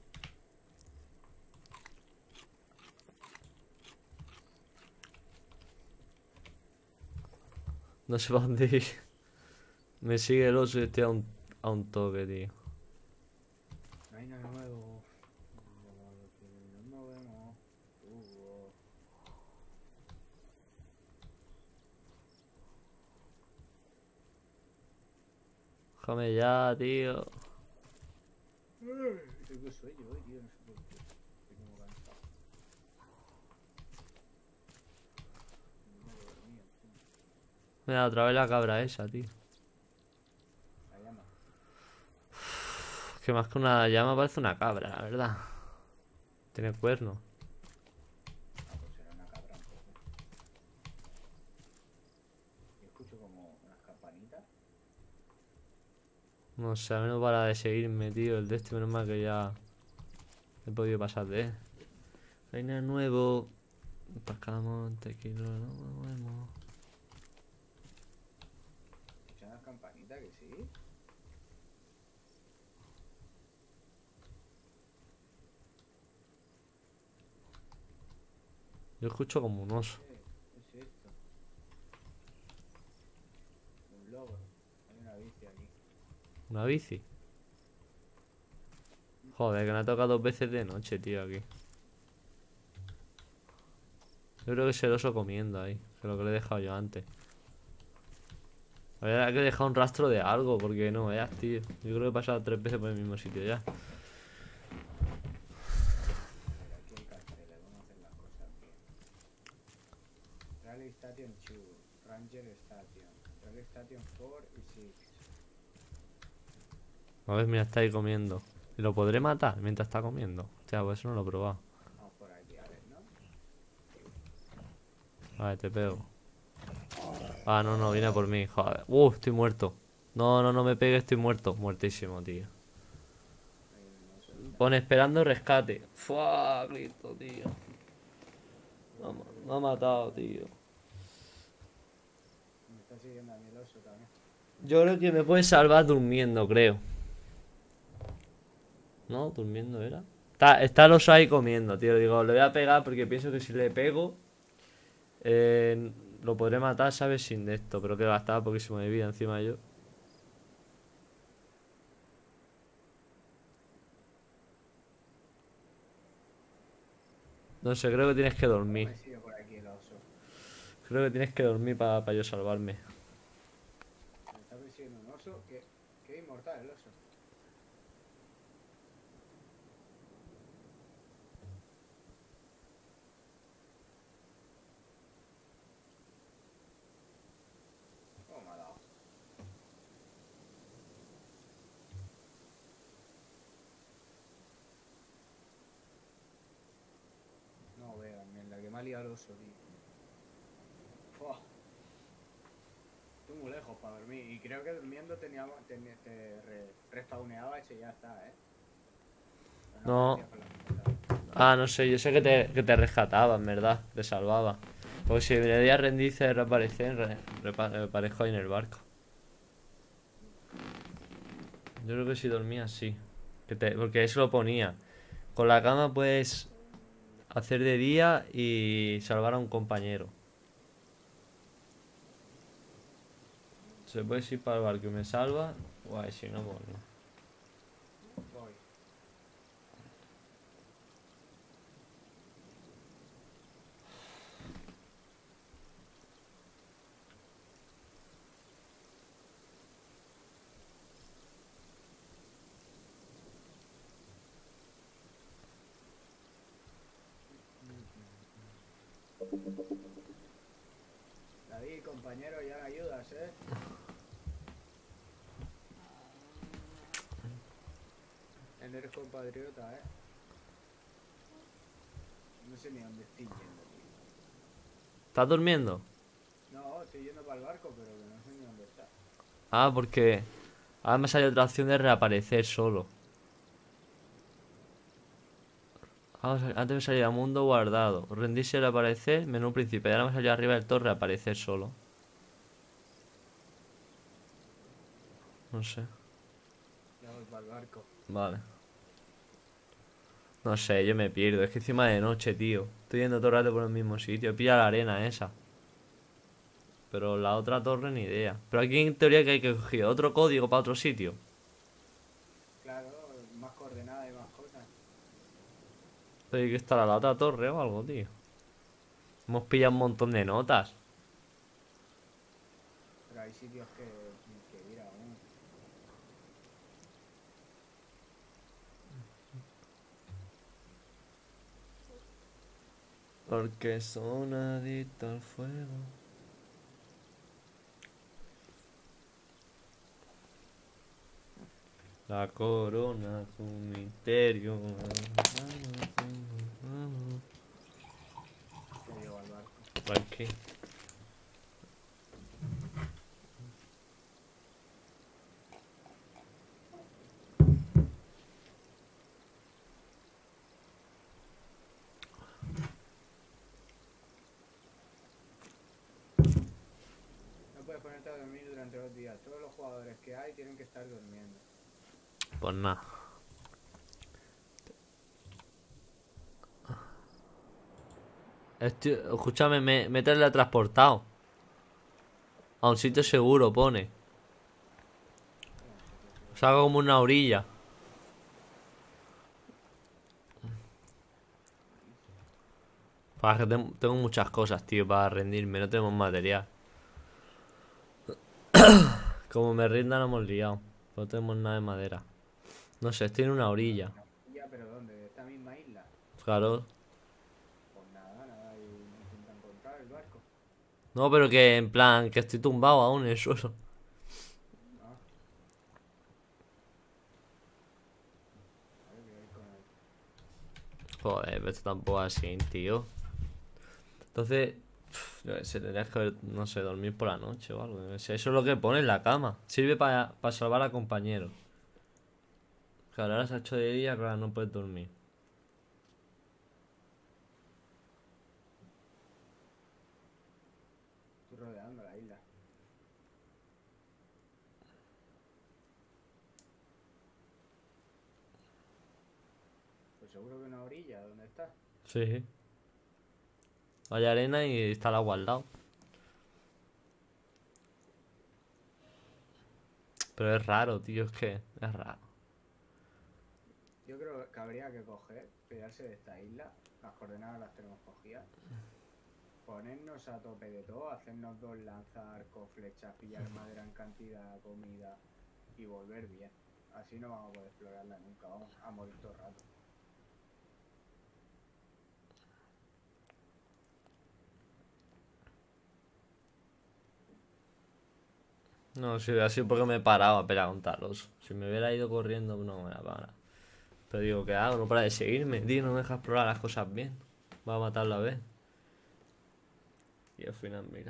No sé para dónde ir. Me sigue el oso y estoy a un toque, tío. No hay nada nuevo. Nos movemos. Déjame ya, tío. Tengo sueño hoy, tío. No sé por qué. Estoy como cansado. No me dormía, tío. Mira, otra vez la cabra esa, tío. La llama. Es que más que una llama parece una cabra, la verdad. Tiene cuernos. Ah, pues era una cabra entonces. Yo escucho como unas campanitas. No sé, a mí no para de seguirme, tío. El de este, menos mal que ya he podido pasar de él. Reina nuevo. Pescamos, tequila, no movemos. ¿Escuchan las campanitas que sí? Yo escucho como un oso. ¿Qué es esto? Un logro. Hay una bici aquí. Una bici. Joder, que me ha tocado dos veces de noche, tío, aquí. Yo creo que es el oso comiendo ahí. Que lo que le he dejado yo antes. Habría que dejar un rastro de algo, porque no veas, tío. Yo creo que he pasado 3 veces por el mismo sitio ya. Pero aquí hay carteles, vamos a hacer las cosas bien. Rally Station 2, Ranger Station, Rally Station 4 y 6. A ver, mira, está ahí comiendo. ¿Y lo podré matar mientras está comiendo? Hostia, pues eso no lo he probado. Vamos por aquí, a ver, ¿no? A ver, te pego. Ah, no, no, viene por mí, joder. Estoy muerto. No, no, no me pegue, estoy muerto. Muertísimo, tío. Ahí no sé dónde está. Pone esperando rescate. Fua, grito, tío. Me ha matado, tío. Me está siguiendo a mí el oso también. Yo creo que me puede salvar durmiendo, creo. ¿No? ¿Durmiendo era? Está el oso ahí comiendo, tío. Digo, le voy a pegar porque pienso que si le pego lo podré matar, ¿sabes? Sin de esto. Pero que gastaba poquísimo de vida encima yo. No sé, creo que tienes que No dormir. me sigue por aquí el oso. Creo que tienes que dormir para yo salvarme. Me está persiguiendo un oso que es inmortal el oso. ¿Cómo me ha dado? No veo, en la que me ha liado el oso, tío. Fua. Estoy muy lejos para dormir. Y creo que durmiendo respawneaba ese y ya está, ¿eh? Pero No. gracias por la mierda. Ah, no sé, yo sé que te rescataba, en verdad. Te salvaba. Porque si le di a rendirse y reaparecer, reaparezco ahí en el barco. Yo creo que si dormía, sí. Porque eso lo ponía. Con la cama puedes hacer de día y salvar a un compañero. Se puede ir para el barco y me salva. Guay, si no, pues no. Voy. David, compañero, ya me ayudas, ¿eh? Eres compatriota, ¿eh? No sé ni dónde estoy yendo, tío. ¿Estás durmiendo? No, estoy yendo para el barco, pero que no sé ni dónde está. Ah, porque ahora me sale otra opción de reaparecer solo. Antes me salía mundo guardado. Rendirse y reaparecer, menú principal. Y ahora me salía arriba del todo reaparecer solo. No sé. Ya voy para el barco. Vale. No sé, yo me pierdo. Es que encima de noche, tío. Estoy yendo todo el rato por el mismo sitio. Pilla la arena esa. Pero la otra torre ni idea. Pero aquí en teoría que hay que coger otro código para otro sitio. Claro, más coordenadas y más cosas. Pero hay que estar a la otra torre o algo, tío. Hemos pillado un montón de notas. Pero hay sitios que ir aún. Porque son adictos al fuego. La corona es un misterio. Ya llego al barco. Aquí. No puedes ponerte a dormir durante los días. Todos los jugadores que hay tienen que estar durmiendo. Pues nada. Escúchame, me teletransportado. A un sitio seguro, pone. ¿Cómo un sitio seguro? Salgo como una orilla. Para que tengo muchas cosas, tío, para rendirme. No tenemos material. Como me rinda, no hemos liado. No tenemos nada de madera. No sé, estoy en una orilla. No. Ya, pero ¿dónde? ¿De esta misma isla? Claro. Pues nada, y intenta encontrar el barco. No, pero que en plan, que estoy tumbado aún en el suelo. Ah, Joder, pero esto tampoco es así, tío. Entonces, yo qué sé, tendrías que, no sé, dormir por la noche o algo. Yo qué sé, eso es lo que pone en la cama. Sirve para salvar a compañeros. Claro, ahora se ha hecho de día, claro, no puedes dormir. Estoy rodeando la isla. Pues seguro que una orilla, ¿dónde está? Sí. Hay arena y está el agua al lado. Pero es raro, tío, es que es raro. Yo creo que habría que coger, pillarse de esta isla, las coordenadas las tenemos cogidas, ponernos a tope de todo, hacernos 2 lanzas, arcos, flechas, pillar madera en cantidad, comida y volver bien. Así no vamos a poder explorarla nunca, vamos a morir todo el rato. No, si hubiera sido porque me he parado a pelear con Talos. Si me hubiera ido corriendo, no me hubiera parado. Pero digo, ¿qué hago? No para de seguirme, tío, no me deja explorar las cosas bien. Va a matarlo a ver. Y al final, mira.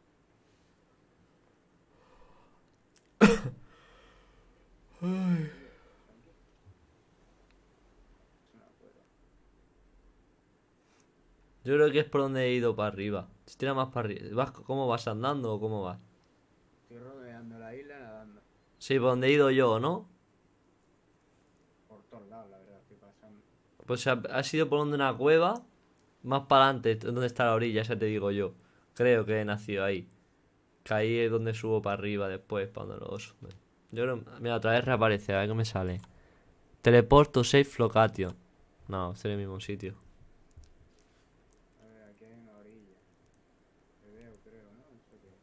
Yo creo que es por donde he ido para arriba. Si tira más para arriba. ¿Cómo vas andando o cómo vas? Estoy rodeando la isla nadando. Sí, por donde he ido yo, ¿no? Por todos lados, la verdad, estoy pasando. Pues ha sido por donde una cueva. Más para adelante, donde está la orilla, esa te digo yo. Creo que he nacido ahí. Que ahí es donde subo para arriba después, para donde lo subo. Yo creo. Mira, otra vez reaparece, a ver qué me sale. Teleporto safe location. No, es en el mismo sitio. A ver, aquí hay una orilla. Te veo, creo, ¿no? ¿Eso qué es?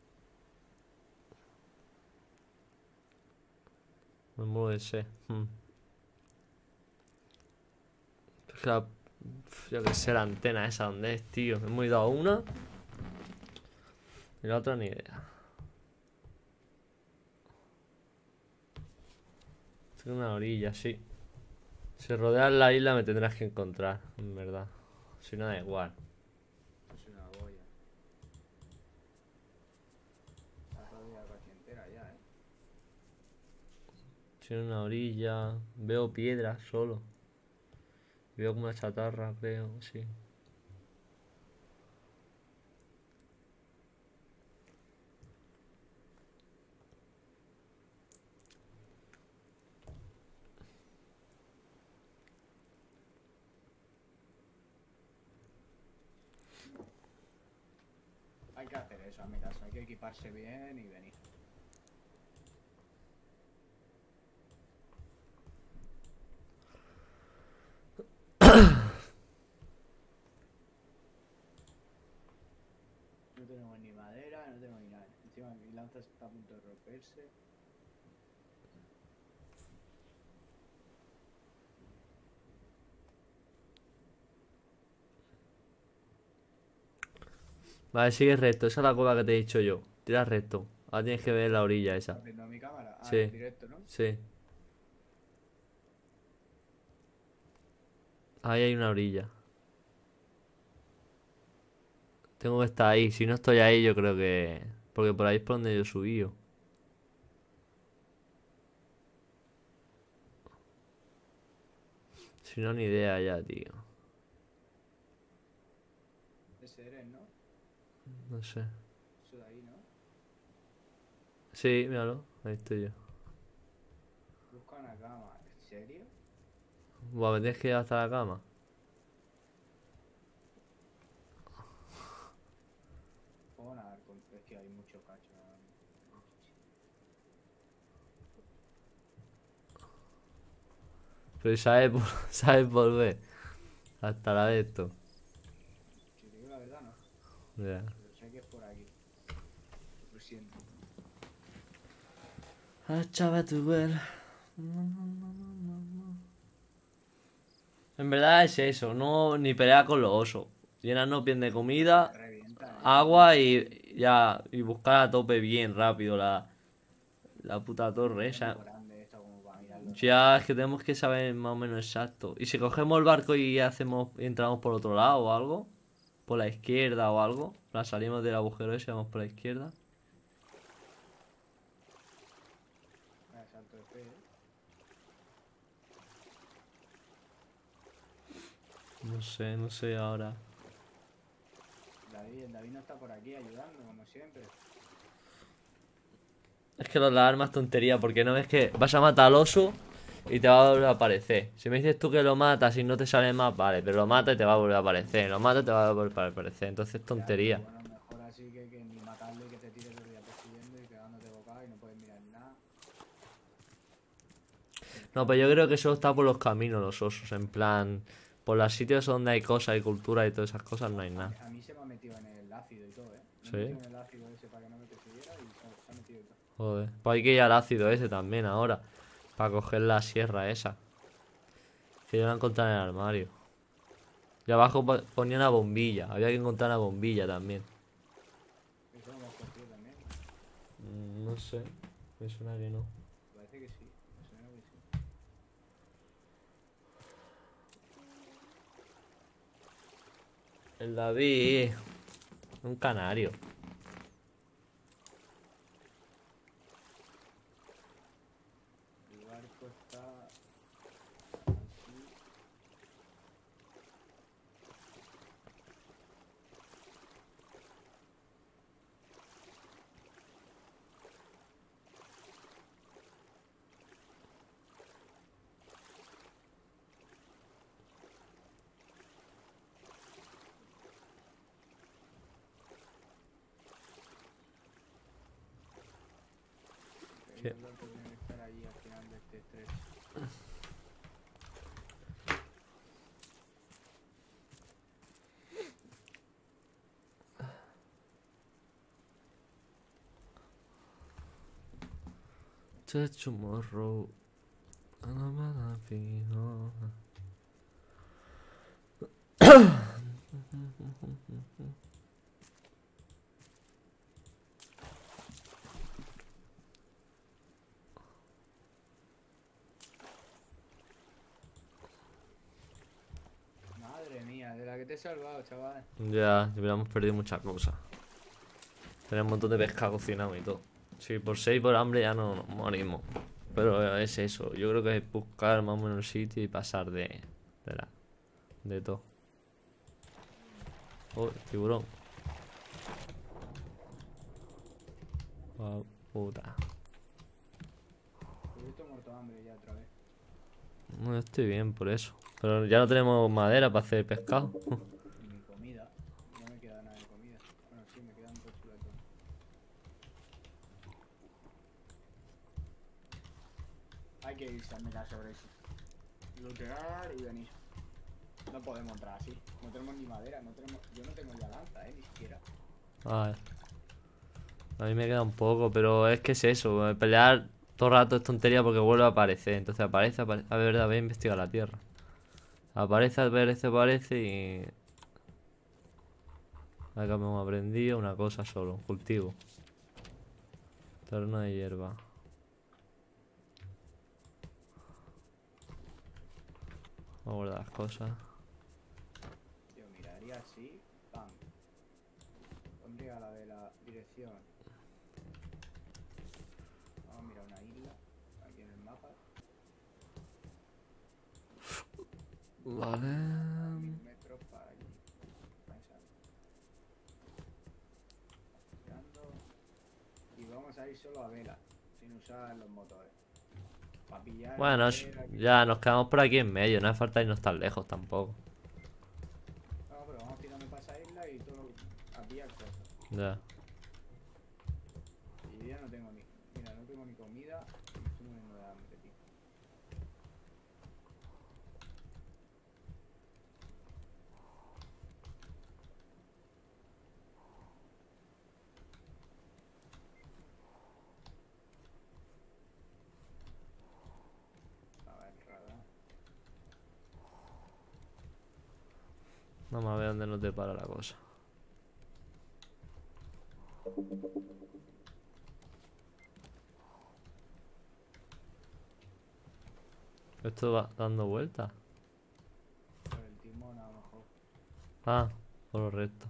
Me muevo ese. Es que yo que sé, la antena esa, ¿dónde es, tío? Me hemos ido a una. Y la otra ni idea. Estoy en una orilla, sí. Si rodeas la isla me tendrás que encontrar, en verdad. Si no, da igual. Es una boya. Está todavía casi entera ya, ¿eh? Estoy en una orilla. Veo piedras solo. Veo como una chatarra, creo, sí. Hay que hacer eso, a mi caso. Hay que equiparse bien y venir. No tenemos ni madera, no tenemos ni nada. Encima mi lanza está a punto de romperse. Vale, sigue recto. Esa es la cueva que te he dicho yo. Tira recto. Ahora tienes que ver la orilla esa. ¿Estás viendo mi cámara? Ah, Sí. en directo, ¿no? Sí. Ahí hay una orilla. Tengo que estar ahí. Si no estoy ahí, yo creo que... Porque por ahí es por donde yo subí. Si no, ni idea ya, tío. Ese eres, ¿no? No sé. Eso de ahí, ¿no? Sí, míralo. Ahí estoy yo. Busca una cama. ¿En serio? Buah, me tienes que ir hasta la cama. Puedo nadar con... Es que hay mucho cacho. Pero sabes, sabes volver. Hasta la de esto. Si te digo la verdad, no. Ya. Pero sé que es por aquí. Lo siento. Ah, chaval, tu güey. En verdad es eso, no ni pelea con los osos. Llenarnos bien de comida, Revienta, ¿eh? agua y ya. Y buscar a tope bien rápido la puta torre Es muy esa. grande esto como para mirar Ya, es que tenemos que saber más o menos exacto. ¿Y si cogemos el barco y hacemos, y entramos por otro lado o algo? ¿Por la izquierda o algo? La salimos del agujero ese y vamos por la izquierda. Salto de fe, ¿eh? No sé ahora. El David no está por aquí ayudando, como siempre. Es que las armas tontería, porque no ves que vas a matar al oso y te va a volver a aparecer. Si me dices tú que lo matas y no te sale más, vale, pero lo matas y te va a volver a aparecer. Lo matas y te va a volver a aparecer. Entonces tontería. Ya, pero bueno, mejor así que ni matarlo y que te tire todo el día persiguiendo y pegándote bocado y no puedes mirar nada. No, pero yo creo que eso está por los caminos, los osos. En plan, por los sitios donde hay cosas y cultura y todas esas cosas no hay nada. A mí se me ha metido en el ácido y todo, ¿eh? Me he ¿Sí? metido en el ácido ese para que no me persiguiera y se ha metido y todo. Joder. Pues hay que ir al ácido ese también ahora. Para coger la sierra esa. Que yo la encontré en el armario. Y abajo ponía una bombilla. Había que encontrar una bombilla también. Eso lo hemos cogido también. No sé. Me suena que no. Parece que sí. Me suena que sí. El David. Un canario. El barco está así. ¿Qué? El barco tiene que estar allí al final de este estrecho. Tomorrow. Madre mía, de la que te he salvado, chaval. Ya, hubiéramos perdido muchas cosas. Tenemos un montón de pescado cocinado y todo. Si por 6 por hambre ya no nos morimos. Pero es eso. Yo creo que es buscar más o menos el sitio y pasar de todo. Oh, tiburón. Ah, puta. Pues yo estoy muerto de hambre ya otra vez. No estoy bien por eso. Pero ya no tenemos madera para hacer pescado. Ni comida. No me queda nada de comida. Bueno, sí, me quedan dos chuletos. Hay que irse a mirar sobre eso. Lootear y venir. No podemos entrar así. No tenemos ni madera, no tenemos. Yo no tengo ya lanza, ni siquiera. A ver. A mí me queda un poco, pero es que es eso. Pelear todo el rato es tontería porque vuelve a aparecer. Entonces aparece. A ver, verdad, voy a investigar la tierra. Aparece y... Acá me hemos aprendido una cosa solo, un cultivo. Terreno de hierba. Vamos a guardar las cosas. Yo miraría así. Pam. Pondría la de la dirección. Vamos a mirar una isla. Aquí en el mapa. Vale. 1000 metros para allí. Girando. Y vamos a ir solo a vela. Sin usar los motores. Para pillar. Bueno, madera, ya nos quedamos por aquí en medio. No hace falta irnos tan lejos tampoco. No, pero vamos tirando para esa isla y todo a pillar cosas. Ya. Y yo ya no tengo ni. Mira, no tengo ni comida. Y me estoy muriendo de hambre, tío. A ver, radar. Vamos a ver dónde nos depara la cosa. Esto va dando vueltas. Por el timón a lo mejor. Ah, por lo recto.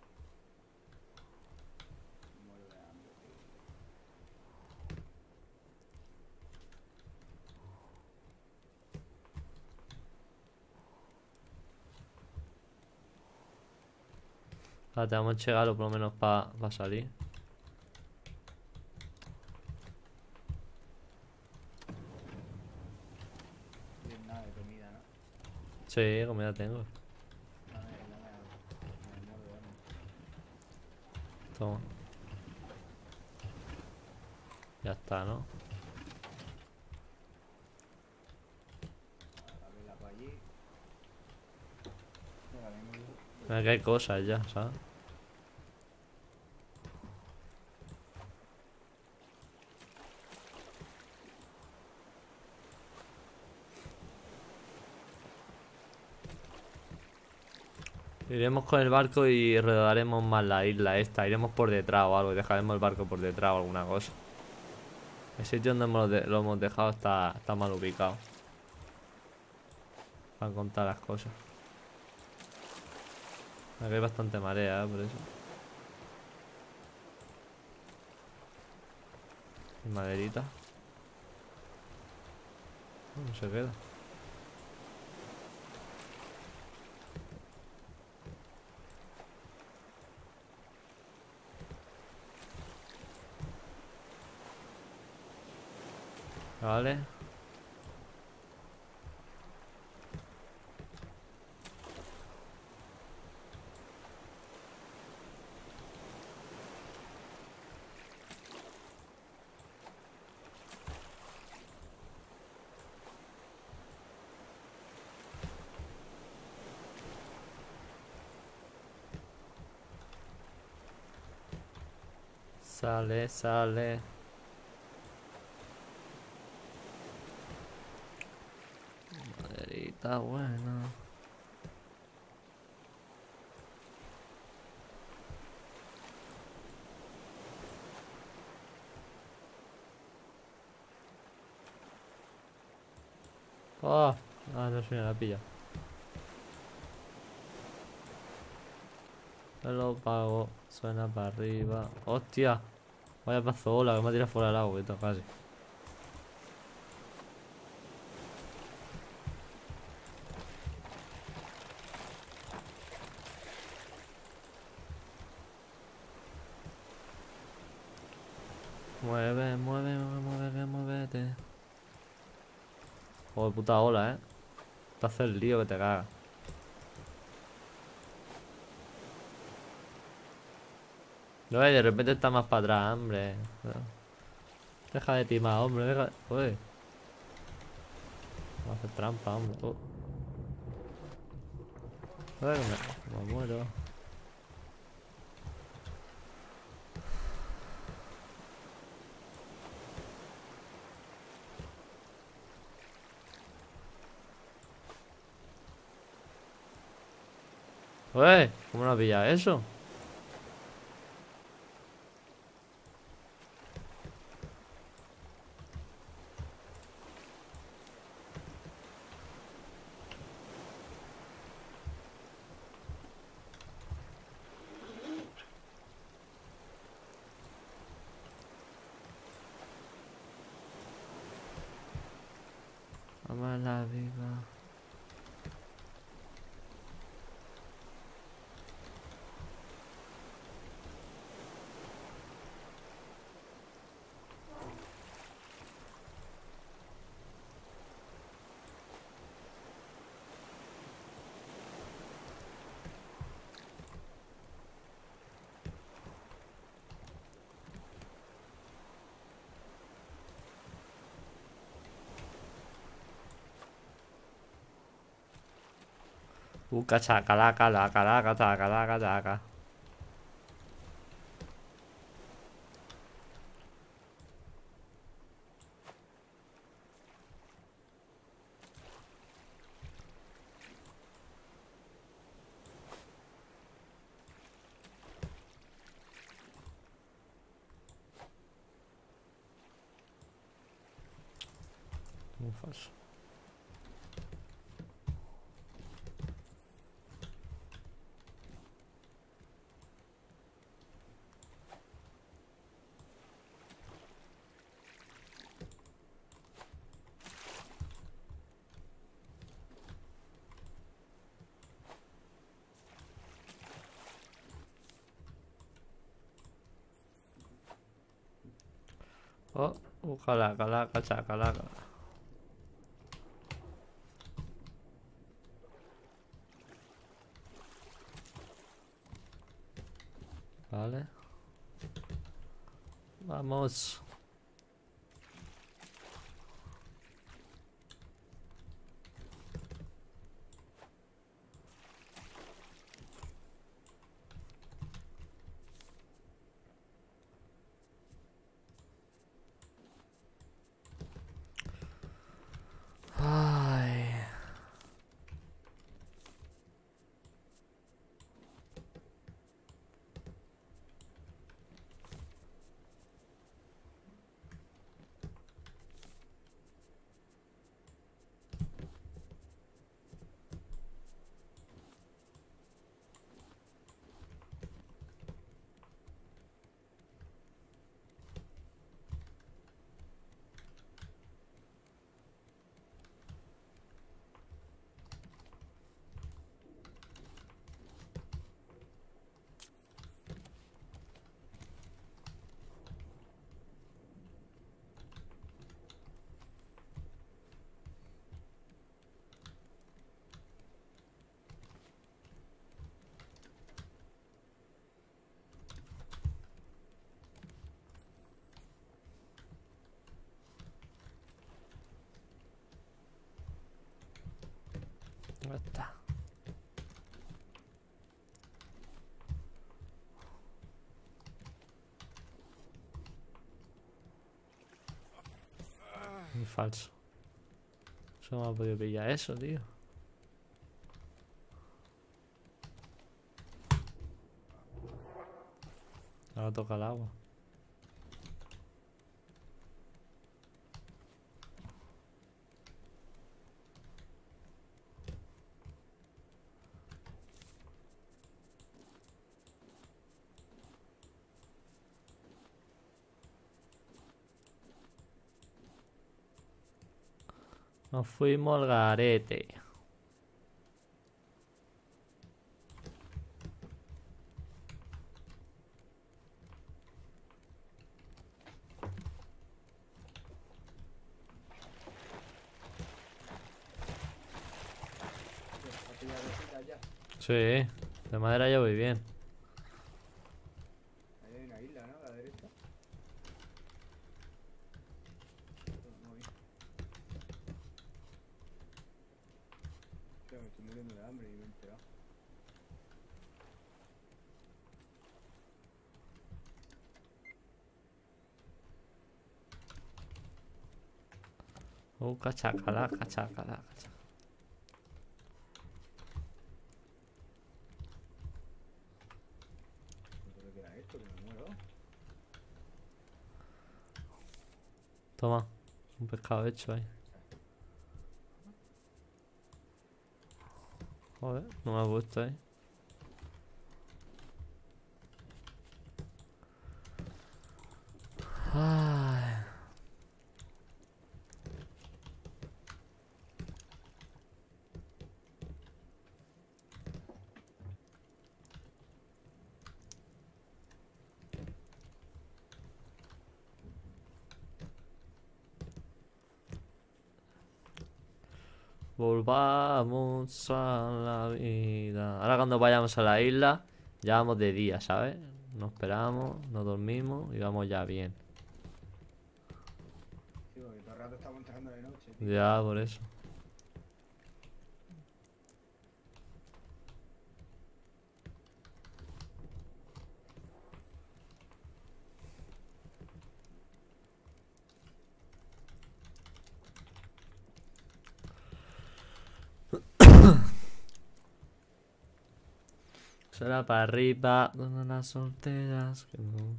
Me muero de hambre, tío. Ahora tenemos que llegarlo por lo menos para salir. Tienes nada de comida, ¿no? Sí, comida tengo. Dame algo. Me muero de hambre. Toma. Ya está, ¿no? A la vela para allí. Venga, vengo yo. Mira que hay cosas ya, ¿sabes? Iremos con el barco y rodaremos más la isla esta. Iremos por detrás o algo. Dejaremos el barco por detrás o alguna cosa. El sitio donde lo hemos dejado está mal ubicado. Para contar las cosas. Aquí hay bastante marea, por eso. Y maderita. No se queda. Vale. Sale, sale. Maderita buena. Oh, no se me la pilla. Me lo pago. Suena para arriba. Hostia. Vaya pazola que me ha tirado fuera del agua, esto casi. Mueve, mueve, mueve, muévete. Joder, puta ola, te hace el lío que te cagas. No, y de repente está más para atrás, hombre. Deja de timar, hombre, deja. Uy, va a hacer trampa, hombre. Uy, me muero. Uy, ¿cómo no has pillado eso? Vamos a la viva. Cachaca, laca, laca, laca, taca, laca, taca. Muy falso. Oh, calaca, calaca, chacalaca. Vale. Vamos. Ay. Ya está. Muy falso. Eso me ha podido pillar eso, tío. Ahora toca el agua. Nos fuimos al garete. ¿Ha pillado cositas ya? Sí, de madera ya voy bien. Ahí hay una isla, ¿no? A la derecha. No vi. Hostia, me estoy muriendo de hambre y me he enterado. Cachacala, cachacala, cacha. ¿Cuánto le queda esto? Que me muero. Toma, un pescado hecho ahí. Joder, no me ha gustado ahí. Ay. Volvamos a la vida. Ahora cuando vayamos a la isla, ya vamos de día, ¿sabes? Nos esperamos, nos dormimos y vamos ya bien. Sí, porque todo el rato estamos entrando de noche, tío. Ya, por eso. Será para arriba, donde las solteras que no.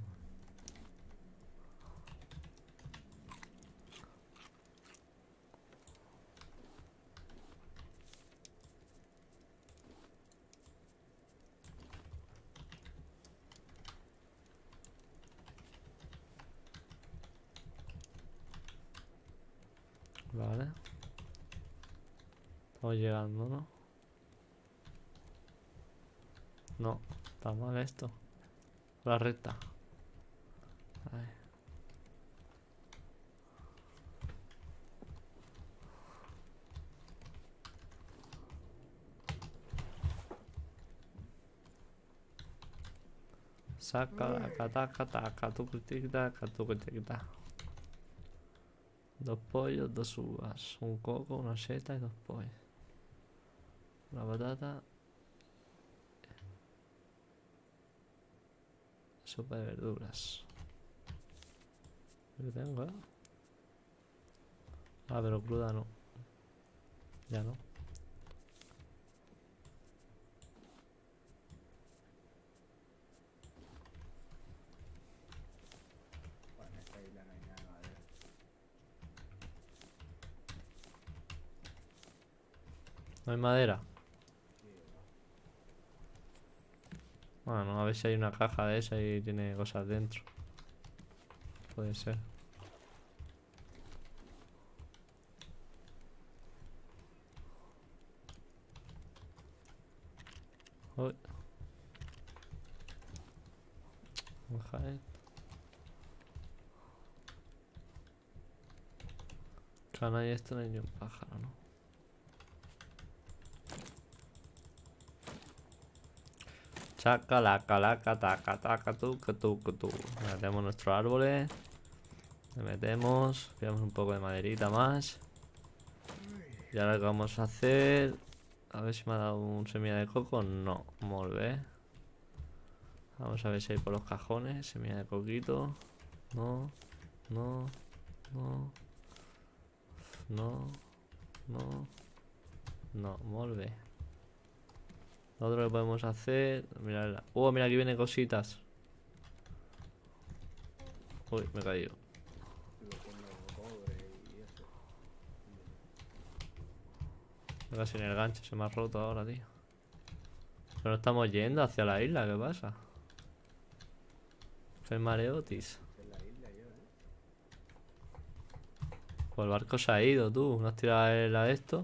Vale. Estamos llegando, ¿no? No, está mal esto. La recta. Ay. Saca la cataca, taca, tucutita, catucutita. 2 pollos, 2 uvas, un coco, una seta y 2 pollos. Una patata. Sopa de verduras. ¿Qué tengo, Ah, pero cruda no. Ya no. Bueno, en esta isla no hay nada de madera. No hay madera. Sí, Bueno, a ver si hay una caja de esa y tiene cosas dentro. Puede ser. Uy. Deja esto. Cana y esto no hay ni un pájaro, ¿no? Chaca, laca, laca, taca, taca, tuca, tuca, tu. Metemos nuestros árboles. Le metemos. Pillamos un poco de maderita más. Y ahora que vamos a hacer. A ver si me ha dado un semilla de coco. No, molt bé. Vamos a ver si hay por los cajones. Semilla de coquito. No, no, no. No, no. No, molt bé. Lo otro que podemos hacer. Mira, mira, aquí vienen cositas. Uy, me he caído. lo como cobre y eso. Casi en el gancho se me ha roto ahora, tío. Pero no estamos yendo hacia la isla, ¿qué pasa? ¿Qué mareotis? Esta es la isla yo, Pues el barco se ha ido, tú. ¿No has tirado la de esto?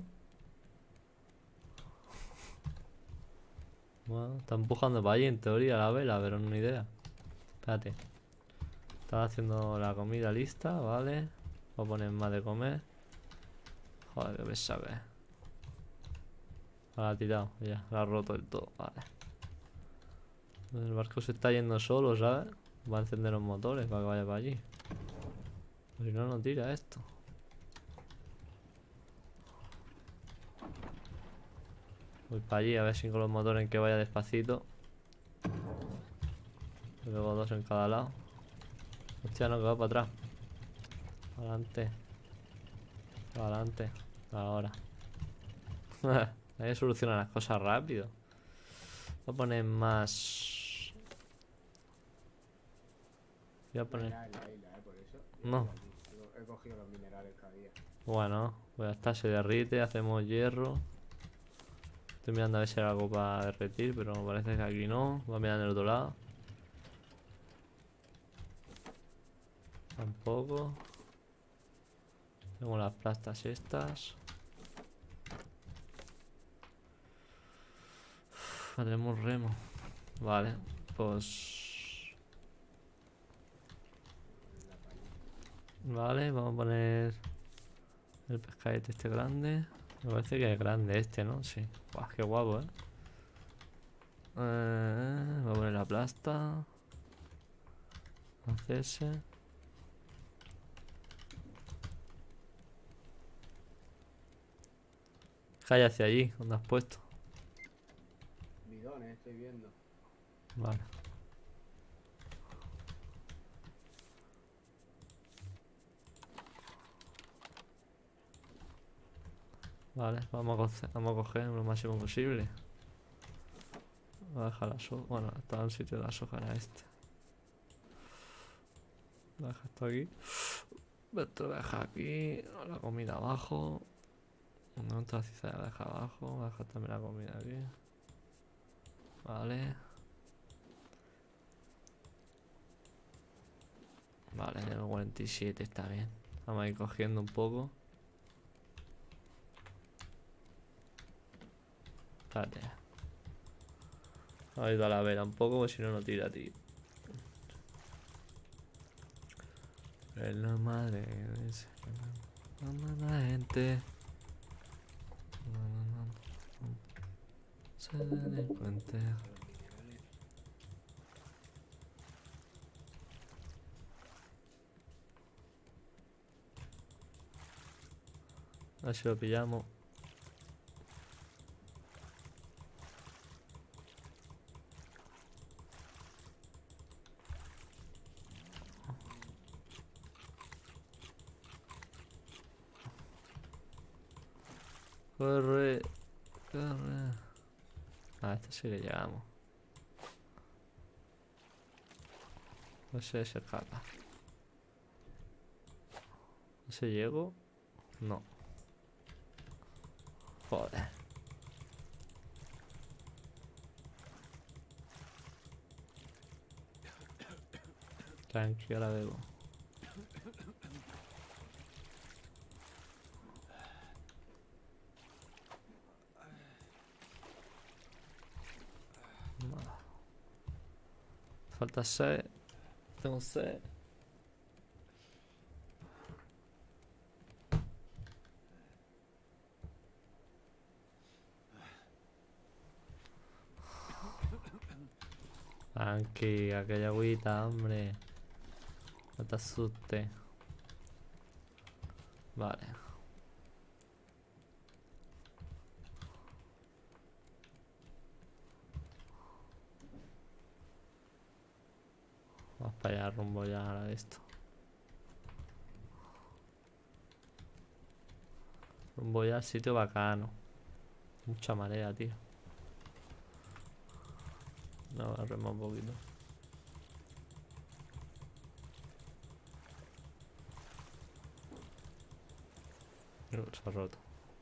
Bueno, está empujando para allí en teoría la vela, pero no idea. Espérate. Estaba haciendo la comida lista, vale. Voy a poner más de comer. Joder, qué pesado que es. La ha tirado, ya, la ha roto del todo, vale. El barco se está yendo solo, ¿sabes? Va a encender los motores para que vaya para allí. Pues si no, no tira esto. Voy para allí a ver si con los motores en que vaya despacito. Y luego 2 en cada lado. Hostia, no, que va para atrás. Adelante. Adelante. Ahora. Hay que solucionar las cosas rápido. Voy a poner más. Voy a No hay poner. nada en la isla, por eso. No. He cogido los minerales que había. Bueno, pues ya está, se derrite, hacemos hierro. Estoy mirando a ver si hay algo para derretir, pero parece que aquí no. Voy a mirar del otro lado. Tampoco. Tengo las plastas estas. Tenemos remo. Vale, pues. Vale, vamos a poner el pescadete este grande. Me parece que es grande este, ¿no? Sí. Buah, qué guapo, voy a poner la plasta. Hacerse. Cae hacia allí, ¿dónde has puesto? Bidones, estoy viendo. Vale. Vale, vamos a coger lo máximo posible. Voy a dejar la soja. Bueno, estaba en el sitio de la soja, era este. Voy a dejar esto aquí. Esto lo voy a dejar aquí. La comida abajo. Una otra cizalla la dejo abajo. Voy a dejar también la comida aquí. Vale. Vale, en el 47 está bien. Vamos a ir cogiendo un poco. Espérate. Ayuda a la vela un poco, porque si no, no tira, tío. Es la madre la gente. Se delincuente. ver si lo pillamos. Corre, corre. Ah, este sí que llegamos. No sé si se escapa. ¿No se llego? No. Joder. Tranqui, ahora bebo. Falta 6. Tengo 6. Tranqui, aquella agüita, hombre. No te asustes. Vale. Vamos para allá, rumbo ya a esto. Rumbo ya al sitio bacano. Mucha marea, tío. No, remo un poquito. Se ha roto.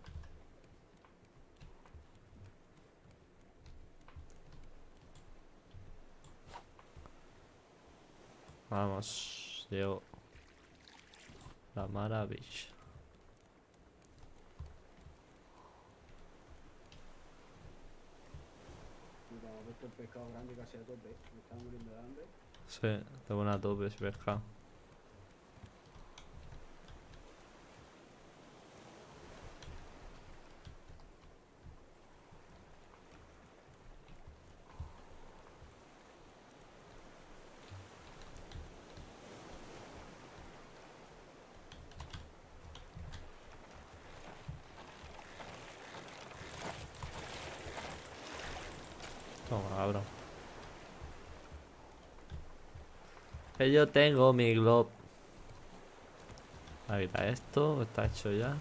Vamos, llego. La maravilla. Puta, he puesto el pescado grande casi a tope. Me está muriendo de hambre. Sí, tengo una tope ese pescado. Toma, cabrón. Que yo tengo mi glob. Ahí está esto, está hecho ya.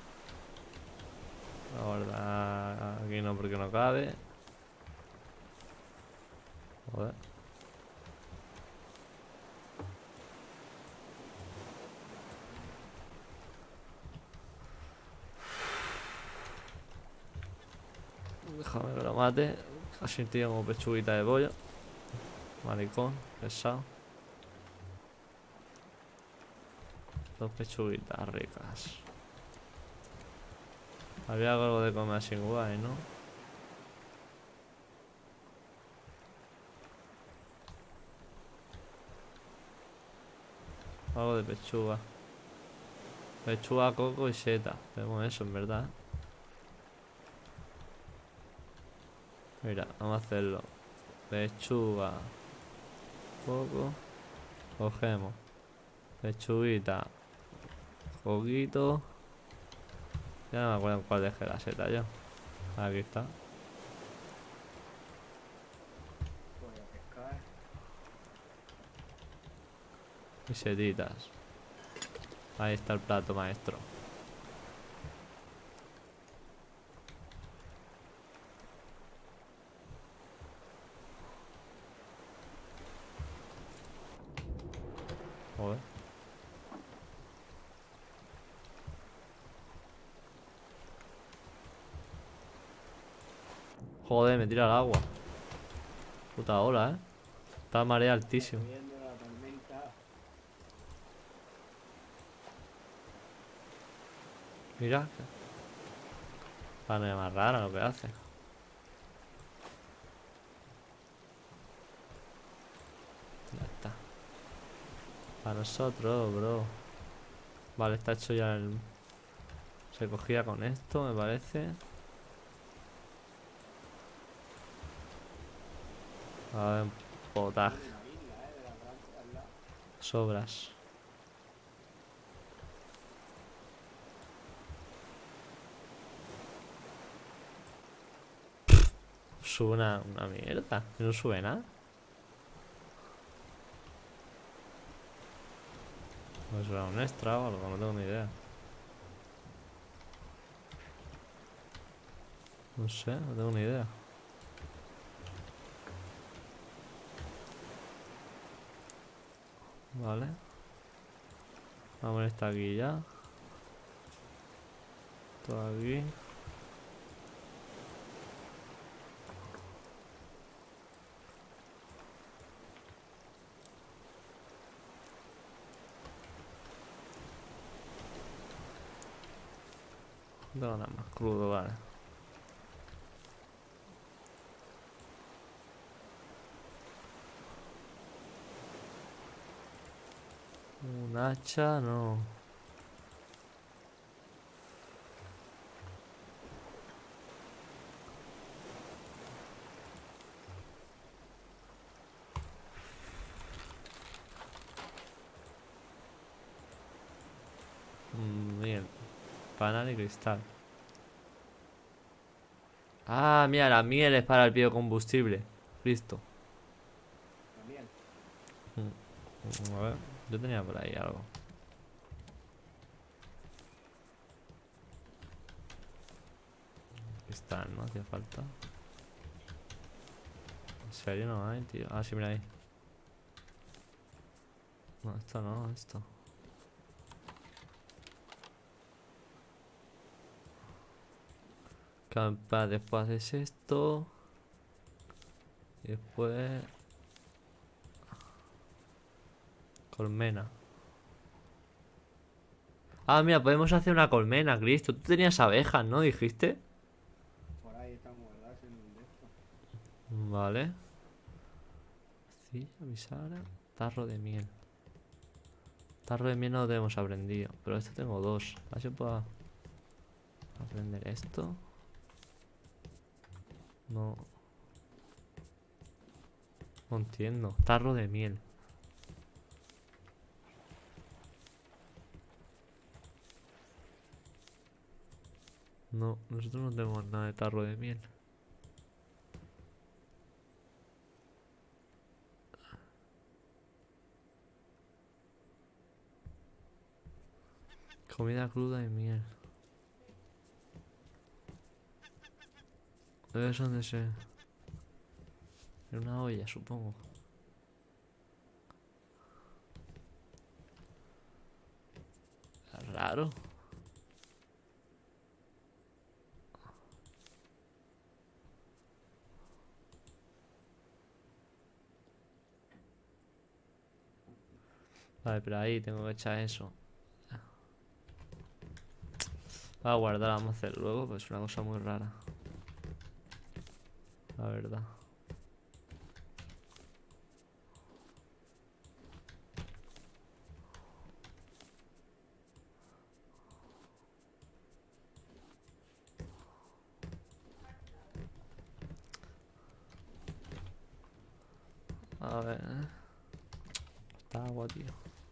Ahora aquí no porque no cabe. Joder. Déjame que lo mate. Así tío como pechuguita de pollo. Maricón, pesado. Dos pechuguitas ricas. Había algo de comer sin guay, ¿no? Algo de pechuga. Pechuga, coco y seta. Tenemos eso, en verdad. Mira, vamos a hacerlo. Pechuga. Coco. Cogemos. Pechuguita. Coquito. Ya no me acuerdo en cuál dejé la seta yo. Aquí está. Voy a pescar. Y setitas. Ahí está el plato maestro. Joder. Joder, me tira al agua. Puta ola, Está la marea altísima. Viendo la tormenta. Mira. Pana más rara lo que hace. Ya está. Para nosotros, bro. Vale, está hecho ya el... Se cogía con esto, me parece. A ver, potaje. Una isla, de la Francia al lado. Sobras. Sube una mierda. No sube nada. Pues será un extra o algo, no tengo ni idea. No sé, no tengo ni idea. Vale. Vamos a poner esta aquí ya. Todo aquí. No tengo nada más crudo, vale. Un hacha, no. Bien. Panal y cristal. Ah, mira, la miel es para el biocombustible. Listo. La miel. A ver, yo tenía por ahí algo. Cristal, ¿no? Hacía falta. ¿En serio no hay, tío? Ah, sí, mira ahí. No, esto no, esto. Campa, después haces esto. Y después... Colmena. Ah, mira, podemos hacer una colmena, Cristo. Tú tenías abejas, ¿no? ¿Dijiste? Por ahí están guardadas en un de estos. Vale. Cilla, bisara. Tarro de miel. Tarro de miel no lo tenemos aprendido. Pero esto tengo dos. A ver si puedo aprender esto. No. No entiendo. Tarro de miel. No, nosotros no tenemos nada de tarro de miel. Comida cruda y miel. Debe ser donde se... En una olla, supongo. Es raro. Vale, pero ahí tengo que echar eso. Voy a guardar, vamos a hacer luego, pues es una cosa muy rara. La verdad. A ver. Está agua, tío.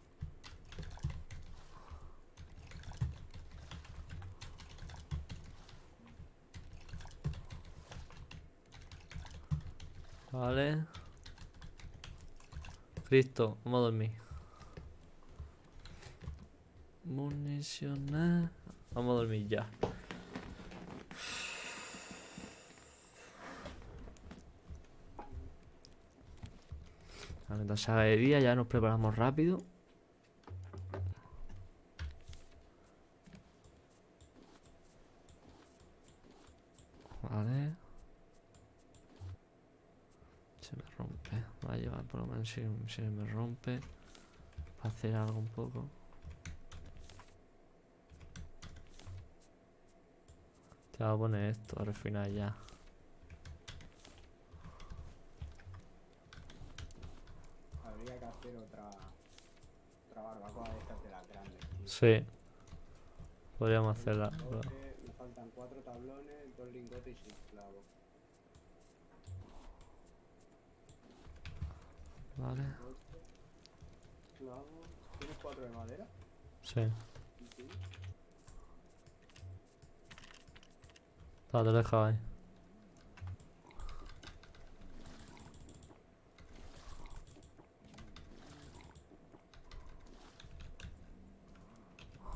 Vale. Cristo, vamos a dormir. Municionar. Vamos a dormir ya. Mientras se haga de día ya nos preparamos rápido. Vale. Se me rompe. Va a llevar por lo menos si se me rompe. Para hacer algo un poco. Te voy a poner esto a refinar ya. Habría que hacer otra barbacoa de estas de las grandes, tío. Sí. Podríamos hacerla. Me faltan 4 tablones, 2 lingotes y 6 clavos. Vale. Clavos. ¿Tienes 4 de madera? Sí. Sí. Te lo he dejado ahí.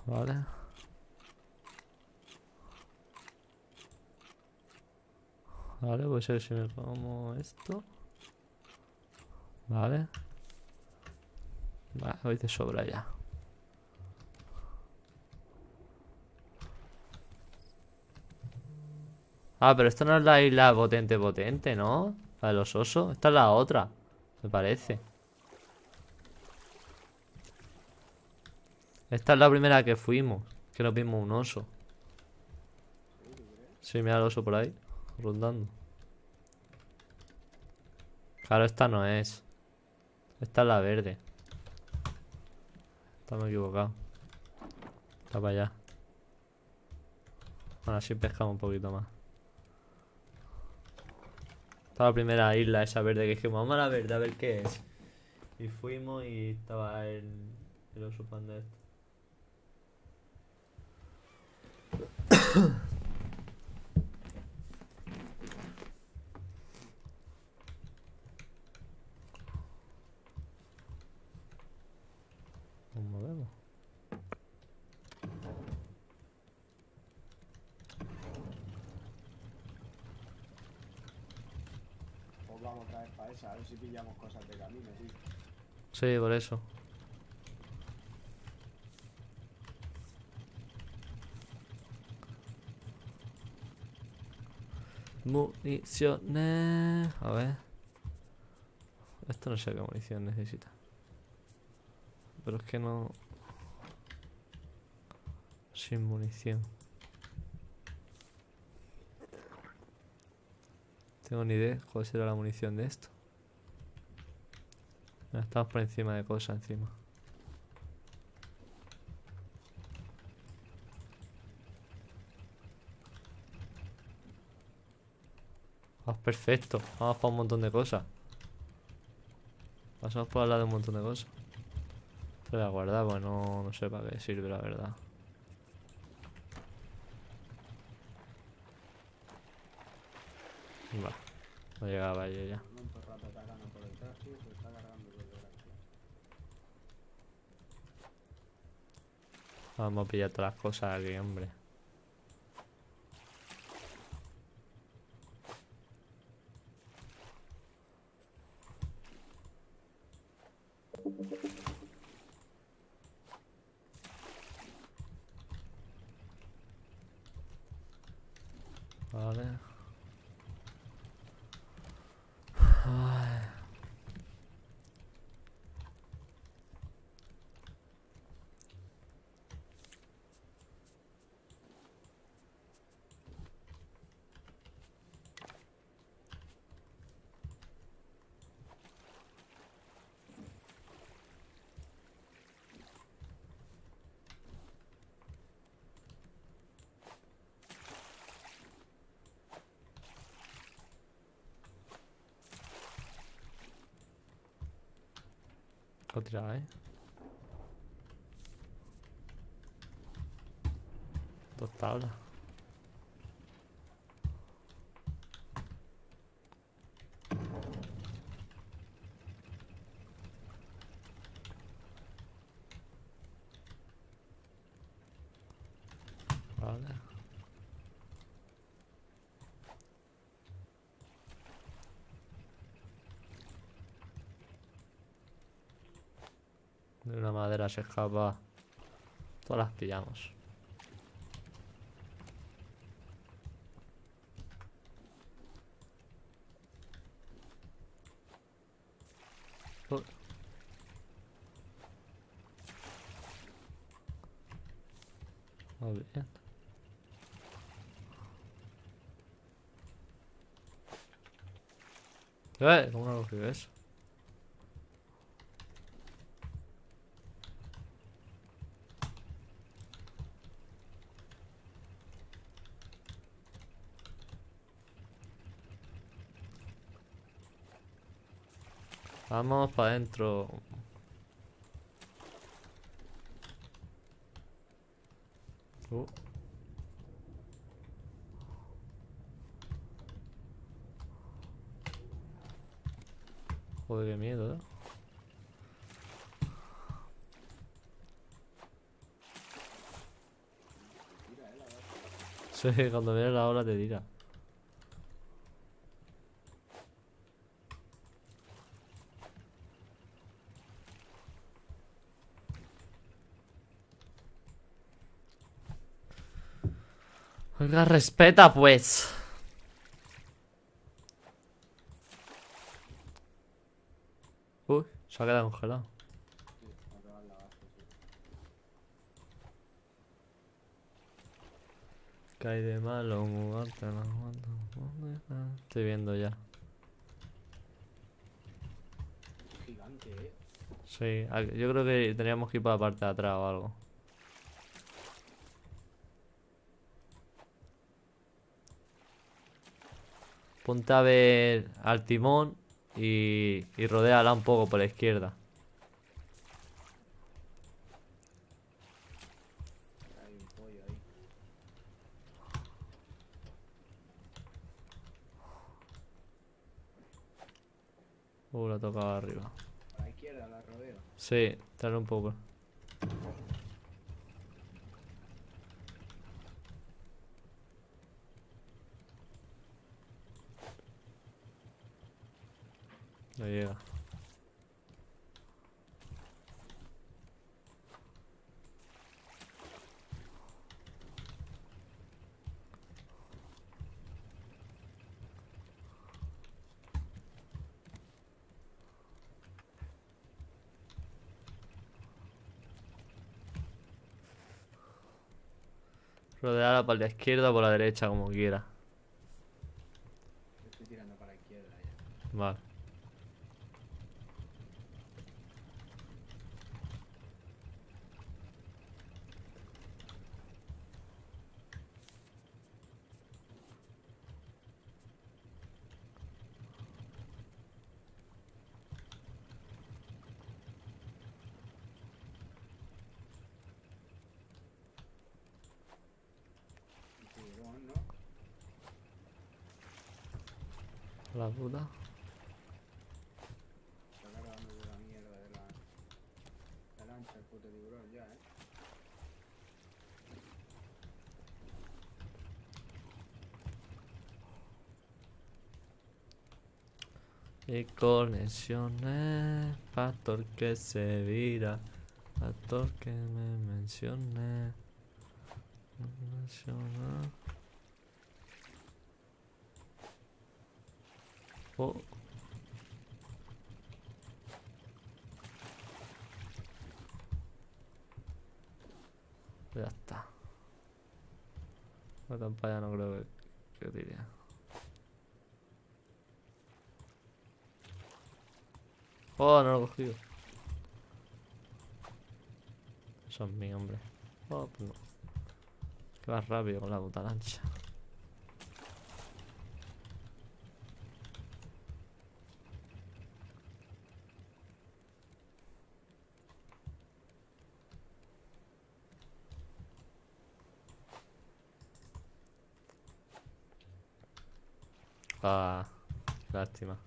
Vale. Vale, pues a ver si me como esto. Vale. Vale, hoy te sobra ya. Ah, pero esta no es la isla potente, ¿no? La de los osos. Esta es la otra, me parece. Esta es la primera que fuimos. Que nos vimos un oso. ¿Sí? ¿Tú crees? Sí, mira el oso por ahí, rondando. Claro, esta no es. Esta es la verde. Estamos equivocados. Está para allá. Bueno, así pescamos un poquito más. Esta es la primera isla esa verde que dijimos, vamos a la verde a ver qué es. Y fuimos y estaba el oso panda este. Nos movemos. Pues vamos otra vez para esa, a ver si pillamos cosas de camino, tío. Sí, por eso. Municiones. A ver. Esto no sé qué munición necesita. Pero es que no... Sin munición. Tengo ni idea cuál será la munición de esto. Estamos por encima de cosas encima. Ah, perfecto. Vamos para un montón de cosas. Pasamos por al lado de un montón de cosas. Te voy a guardar, pues no sé para qué sirve la verdad. Va, no llegaba yo ya. No todo el rato atacando por detrás, tío, se está cargando todo el rato. Vamos a pillar todas las cosas aquí, hombre. Vale. Ay. Otra, ¿eh? Dos tablas. Vale. De una madera se escapa. Todas las pillamos. Oh. Muy bien. ¿Cómo no lo cogió eso? Vamos para adentro. Uh. Joder, qué miedo, ¿eh? Sí, cuando viene la ola te tira. Oiga, respeta pues. Uy, se ha quedado congelado. Sí, a tomar la base, sí. ¿Qué hay de malo? Mugarte la aguanto. Estoy viendo ya. Es gigante, Sí, yo creo que teníamos que ir por la parte de atrás o algo. Ponte a ver al timón y rodéala un poco por la izquierda. Hay un pollo ahí. La tocaba arriba. A la izquierda la rodeo. Sí, dale un poco. No llega. Rodeala por la izquierda o por la derecha, como quiera. Yo estoy tirando para la izquierda ya. Vale. Un tiburón, ¿no? La puta. Está cargando de la mierda de la lancha el puto tiburón ya, Y conexiones, pastor que se vira, pastor que me mencioné. Menciona. Oh. Ya está. La campaña no creo que tire. Oh, no lo he cogido. Eso es mío, hombre. Oh, pues no. Que vas rápido con la puta lancha. Ah, lástima.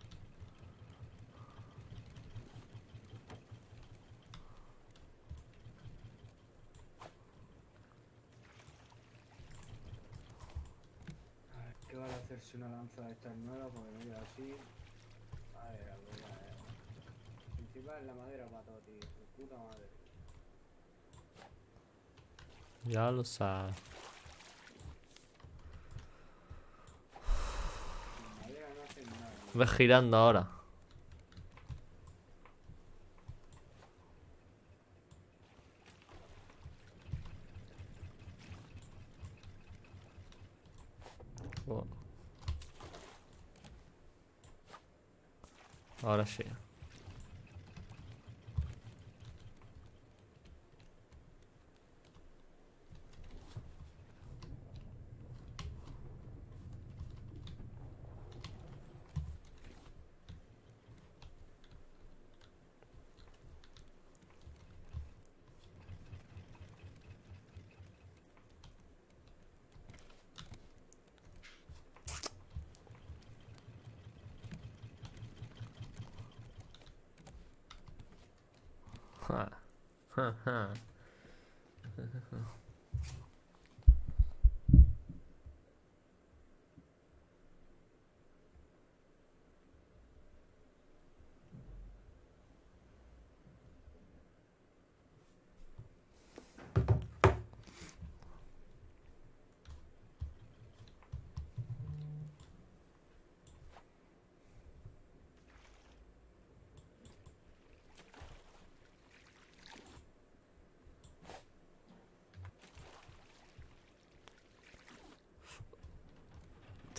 A ver, ¿qué vale hacerse una lanza de estas nuevas? Porque mira así. Madera, principal es la madera para todo, tío. De puta madre. Ya lo sabes. Sin madera no hacen nada, ¿no? Ves girando ahora. Oh. Ahora sí. Ja. Ja, ja.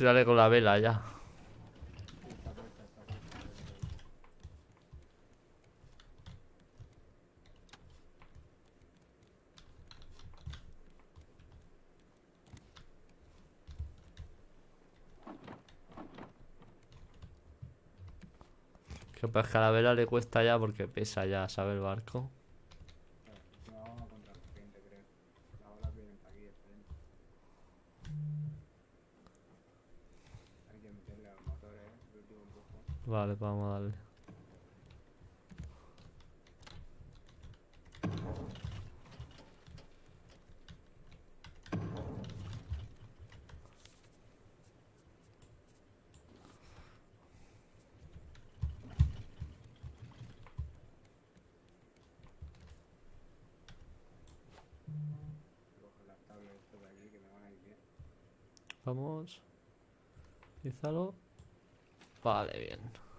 Tírale con la vela ya. Sí, está puesta, está puesta. Que pues que a la vela le cuesta ya porque pesa ya, ¿sabe el barco? Claro, encima vamos contra corriente, creo. Las olas vienen para aquí de frente. Hay que meterle a los motores, el último empujón. Vale, pues vamos a darle. Coger las tablas estas de aquí que me van a ir bien. Vamos. Quízalo. Vale, bien.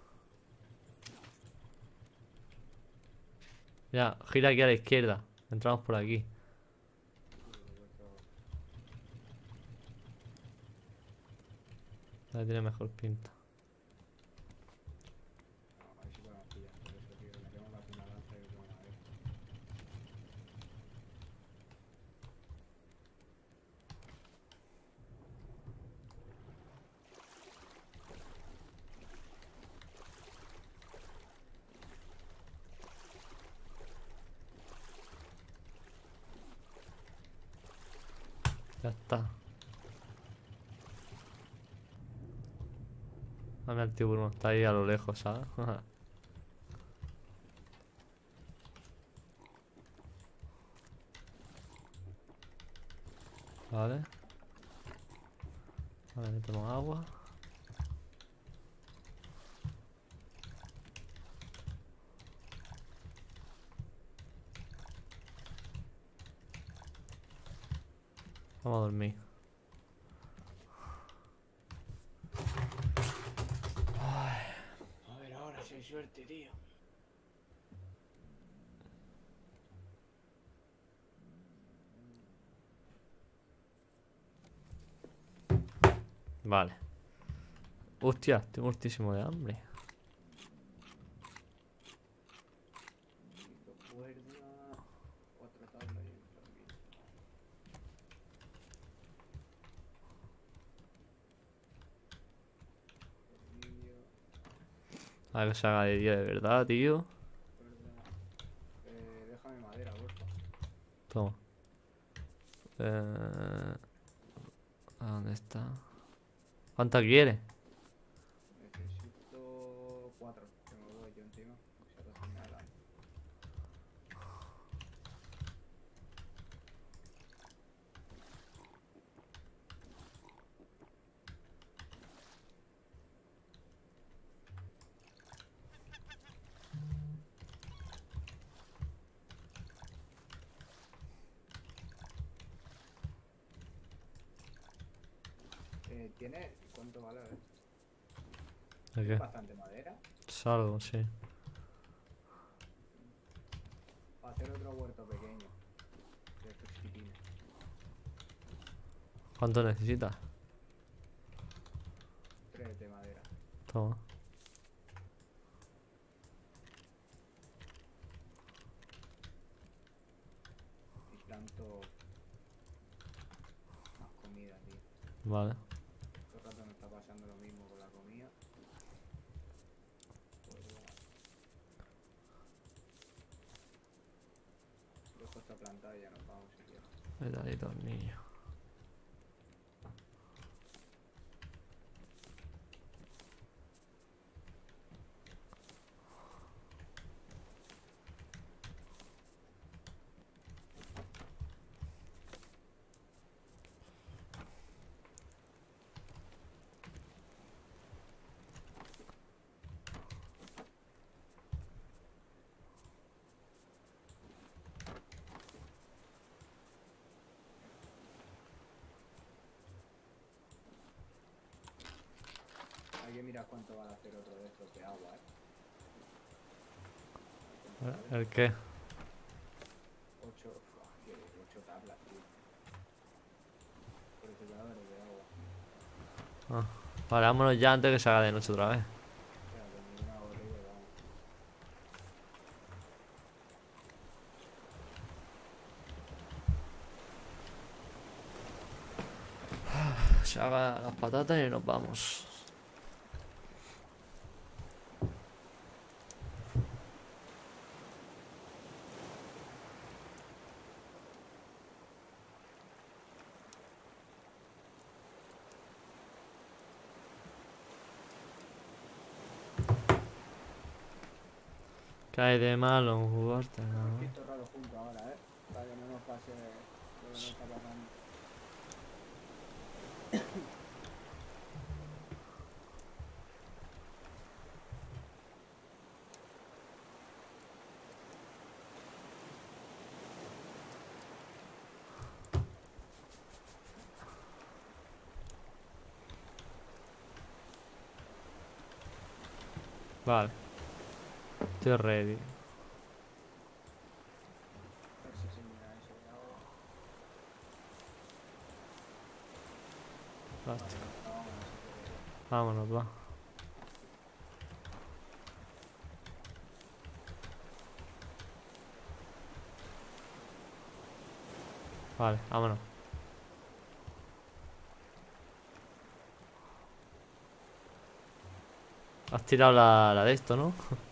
Ya, gira aquí a la izquierda. Entramos por aquí. Sí, lo he puesto. Ahí tiene mejor pinta. No, a ver si podemos pillar. Por eso, tío, le tengo que hacer una lanza y otra madera. Ya está. Dame el tiburón, está ahí a lo lejos, ¿sabes? Vale. Vale, metemos agua. Vamos a dormir. A ver, ahora si hay suerte, tío. Vale. Hostia, tengo muchísimo de hambre. Necesito cuerda, otra tabla y un tornillo. Tornillo, A ver que se haga de día de verdad, tío. cuerda. Déjame madera, porfa. Toma. ¿A dónde está? ¿Cuánta quiere? Necesito 4. Tengo 2 yo encima. Si acaso me da. ¿Tiene? ¿Cuánto vale? A ver. ¿De qué? Bastante madera. Salgo, sí. Para hacer otro huerto pequeño. De estos chiquitines. ¿Cuánto necesitas? 3 de madera. Toma. Y planto más comida, tío. Vale. Todo el rato me está pasando lo mismo con la comida. Cuerda. Lo he puesto a plantar y ya nos vamos si quieres. Me da ahí tornillo. Hay que mirar cuánto van a hacer otro de estos de agua, ¿El qué? 8 tablas, tío. Por eso ya de agua. Ah, vale, vámonos ya antes que se haga de noche otra vez. Espérate, me doy una botella y vamos. Se haga las patatas y nos vamos. ¿Qué hay de malo en jugarte? Tenemos que ir todo el rato juntos ahora, para que no nos pase lo que nos está pasando. Vale. Estoy ready. A ver si se mira eso de agua. Basta. Vámonos si quieres. Vámonos, va. Vale, vámonos. Has tirado la de esto, ¿no?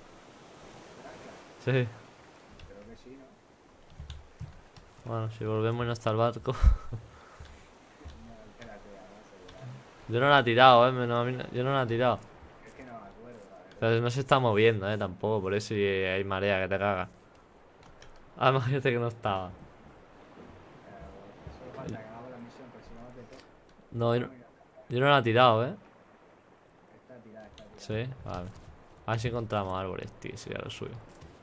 ¿El ancla? Sí. Creo que sí, ¿no? Bueno, si volvemos y no está el barco. No, espérate, vamos a asegurar. Yo no la he tirado, yo no la he tirado. Es que no me acuerdo, la verdad. Pero no se está moviendo, tampoco. Por eso hay marea que te caga. Ah, imagínate que no estaba. Solo falta que hagamos la misión, pero si vamos de todo. No, No, mira, yo no la he tirado, está tirada, está tirada. Sí, vale. A ver si encontramos árboles, tío, sería lo suyo.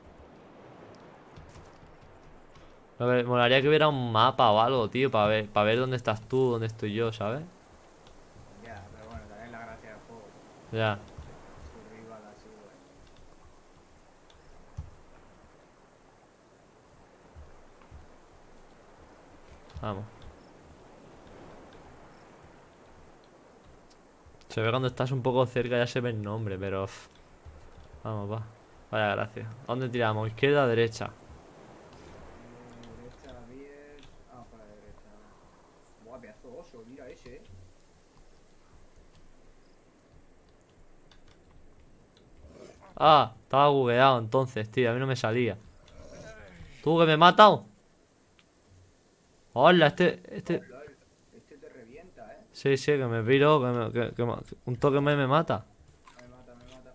A ver, molaría que hubiera un mapa o algo, tío, para ver dónde estás tú, dónde estoy yo, ¿sabes? Ya, pero bueno, también es la gracia del juego. Ya. Survival así, güey. Vamos. Se ve cuando estás un poco cerca, ya se ve el nombre, pero... Vamos, va. Vaya gracia. ¿A dónde tiramos? ¿Izquierda o derecha? Derecha 10. Ah, para la derecha. Buah, pedazo de oso, mira ese, Ah, estaba bugueado entonces, tío. A mí no me salía. ¿Tú que me he matado? Hola, este... Hola, este te revienta, Sí, sí, que me piro, un toque me mata. Me mata, me mata.